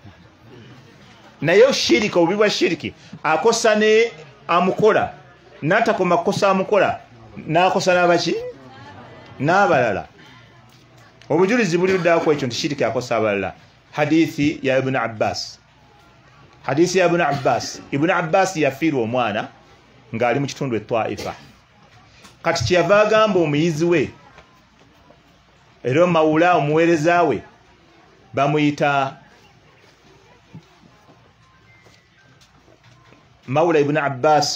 naye shiriki obubi bwa shiriki akosa ne amukola n'atakoma kukosa amukola n'akosa n'abaki n'abalala obujulizi buli luddaako ekyo nti shiriki akosa abalala hadithi ya ibn Abbas hadithi ya ibn Abbas ibn Abbas yafiirwa omwana ng'ali mu kitundu eTwaifa kati kyeyava agamba omuyizi we era mawula omuweereza we bamuyita Mawla ibn Abbas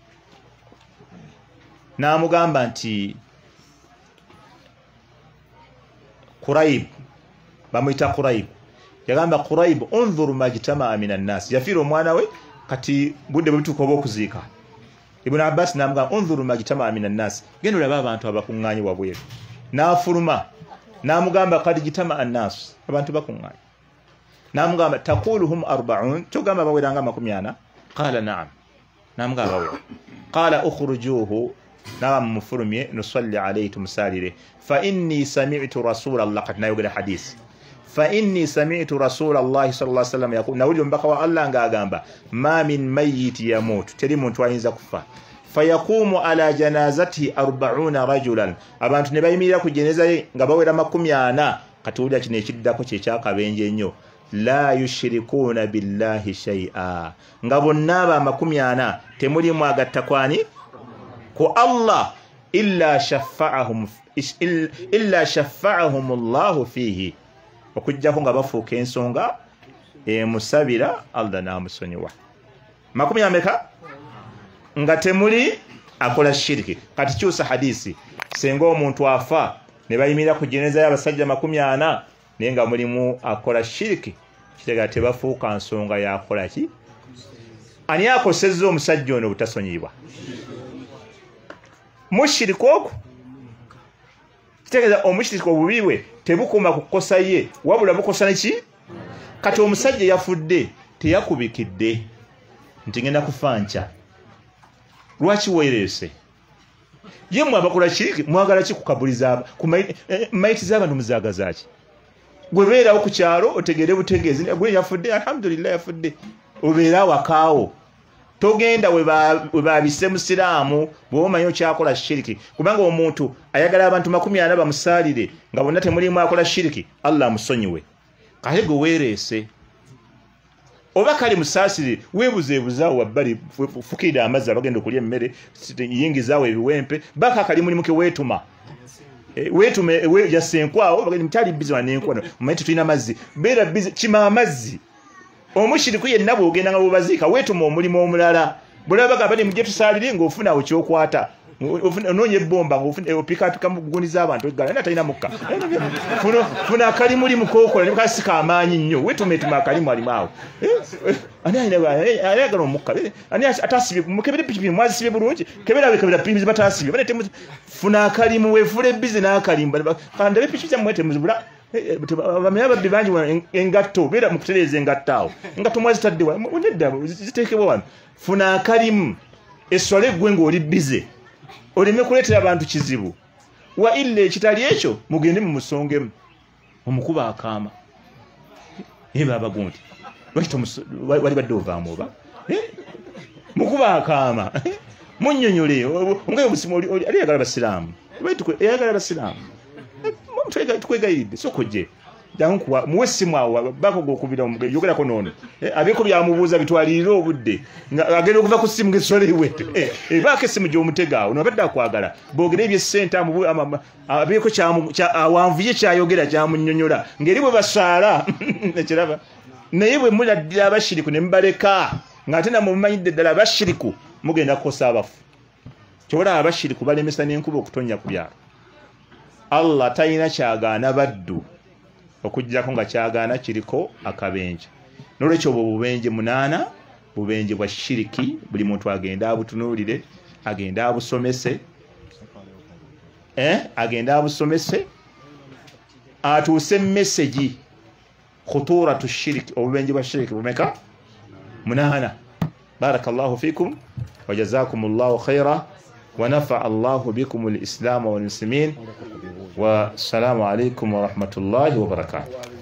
n'amugamba nti Quraib bamuyita Quraib yagamba Quraib unzur majtama min an-nas yafiira omwana we kati budde butuuka oba okuziika Ibn Abbas n'amugamba unzur majtama min an-nas genda olaba abantu abakuŋŋaanye wabweru n'afuluma n'amugamba qad jitama an-nas abantu bakuŋŋaanye n'amugamba taquluhum arba'un togamba baweranga makumi ana qala na'am n'amugamba bawera qala ukhrujuhu نعم مفرمي نصلي عليه تمسالي فإني سمعت رسول الله قد نيوغل حديث فإني سمعت رسول الله صلى الله عليه وسلم يقول نقول يوم بقى الله نغاغامبا ما من ميت يموت تري muntu ayinza kufa fayaqumu ala janazati arbauna rajulan abantu ne bayimirira ku jeneza ye nga bawera makumi ana kati ulya kino ekiddako kye kyakabenje nnyo la yushrikuuna billahi shay'a nga bonna aba makumi ana temulimu agatta kwani ku Allah illa shaffa'ahum illa shaffa'ahum Allahu fihi okujjako nga bafuuka ensonga emusabira Allah namusonyiwa makumi ameka nga temuli akola shiriki kati kyusa hadisi senga omuntu afa ne bayimira ku jeneza y'abasajja makumi ana naye nga mulimu akola shiriki kitega tebafuuka nsonga yakola ki ani akosezza omusajja ono butasonyibwa mushiriki ogwo kitegeza omushiriki obubiwe tebukuma kukosa ye wabula bukosa neki kati omusajja yafudde teyakubikidde nti ngenda kufanca lwaki weerese ye mwe abakola shiriki mwagala ki kukabuliza ku maiti z'abantu muzaagazaki gwe beerawo ku kyalo otegere butegeezi gwe yafudde alhamdulillah yafudde obeera wakaawo togenda we babise musiraamu bw'omanyi okyakola shiriki kubanga omuntu ayagala abantu makumi ana bamusaalire nga bonna temulimu akola shiriki Allah amusonyiwe kale gwe weerese oba kali musaasire weebuzeebuzaawo wabbali fukirira amazzi abagenda okulya emmere yingizaawo ebiwempe baka kali mulimu ke weetuma weetume yasenkwawo bagenda mutali bizi wanenkwano mumanyi tulina mazzi beera bizi kima amazzi omushiriku yenna bw'ogenda nga bwebaziika weetuma omulimu omulala bw'olabaga bali mujje tusaalire ng'ofuna ekyokwata onoonya ebbomba ng'opikaapika mu guni z'abantu eggala naye talina mukka funa akalimu limu kookola ne kasi kaamaanyi nnyo weetuma etuma akalimu alimu awo ani ayagala omukka ani atasibye mukebere pikipiki mwazisibye bulungi kebera kebera pikipiki bataasibye bane funa akalimu weefula ebbizi n'akalimu kandabe pikipiki zammwe temuzibula bamenya babbi bangi engatto beera mu kutereeza engatto awo engatto mwazitadde nedda ziteekebwa wano funa akalimu eswale gwe ng'oli bize oleme kuleetera abantu kizibu wa illa ekitali ekyo mugende mu musongemu omukuba akaama ye baba gundi wali badde ovaamu oba mukuba akaama munnyonyole ngayo musimu ali ayagala basiraamu ayagala basiraamu tukwegayiridde sokojje jankuwa muwe simu awo bako gokubira yogerako nono abiko byamubuuza bitwalirira obudde agenda okuva ku simu ngesole iwete bako simu gy'omutega ono abadde akwagala boogera ebyesente abiko awanvuye kyayogera kyamunnyonnyola ngeri bwe basaala ekiraba naye bwe muladdira abashiriku ne mubaleka ng'ate namwe mumanyidde ddala abashiriku mugenda kukosa abafu kyobola abashiriku balemesa n'enkuba okutonnya ku byalo Allah talina kyagaana baddu okujjako nga kyagaana kiriko akabenje n'olwekyo obwo bubenje munaana bubenje bwa shiriki buli muntu agenda abutunuulire agenda abusomese eh agenda abusomese atuuse message khuturatu shiriki obubenje bwa shiriki bumeka munaana barakallahu fikum wa jazakumullahu khaira wa nafa'a Allahu bikum al-islam wal muslimin والسلام عليكم ورحمة الله وبركاته.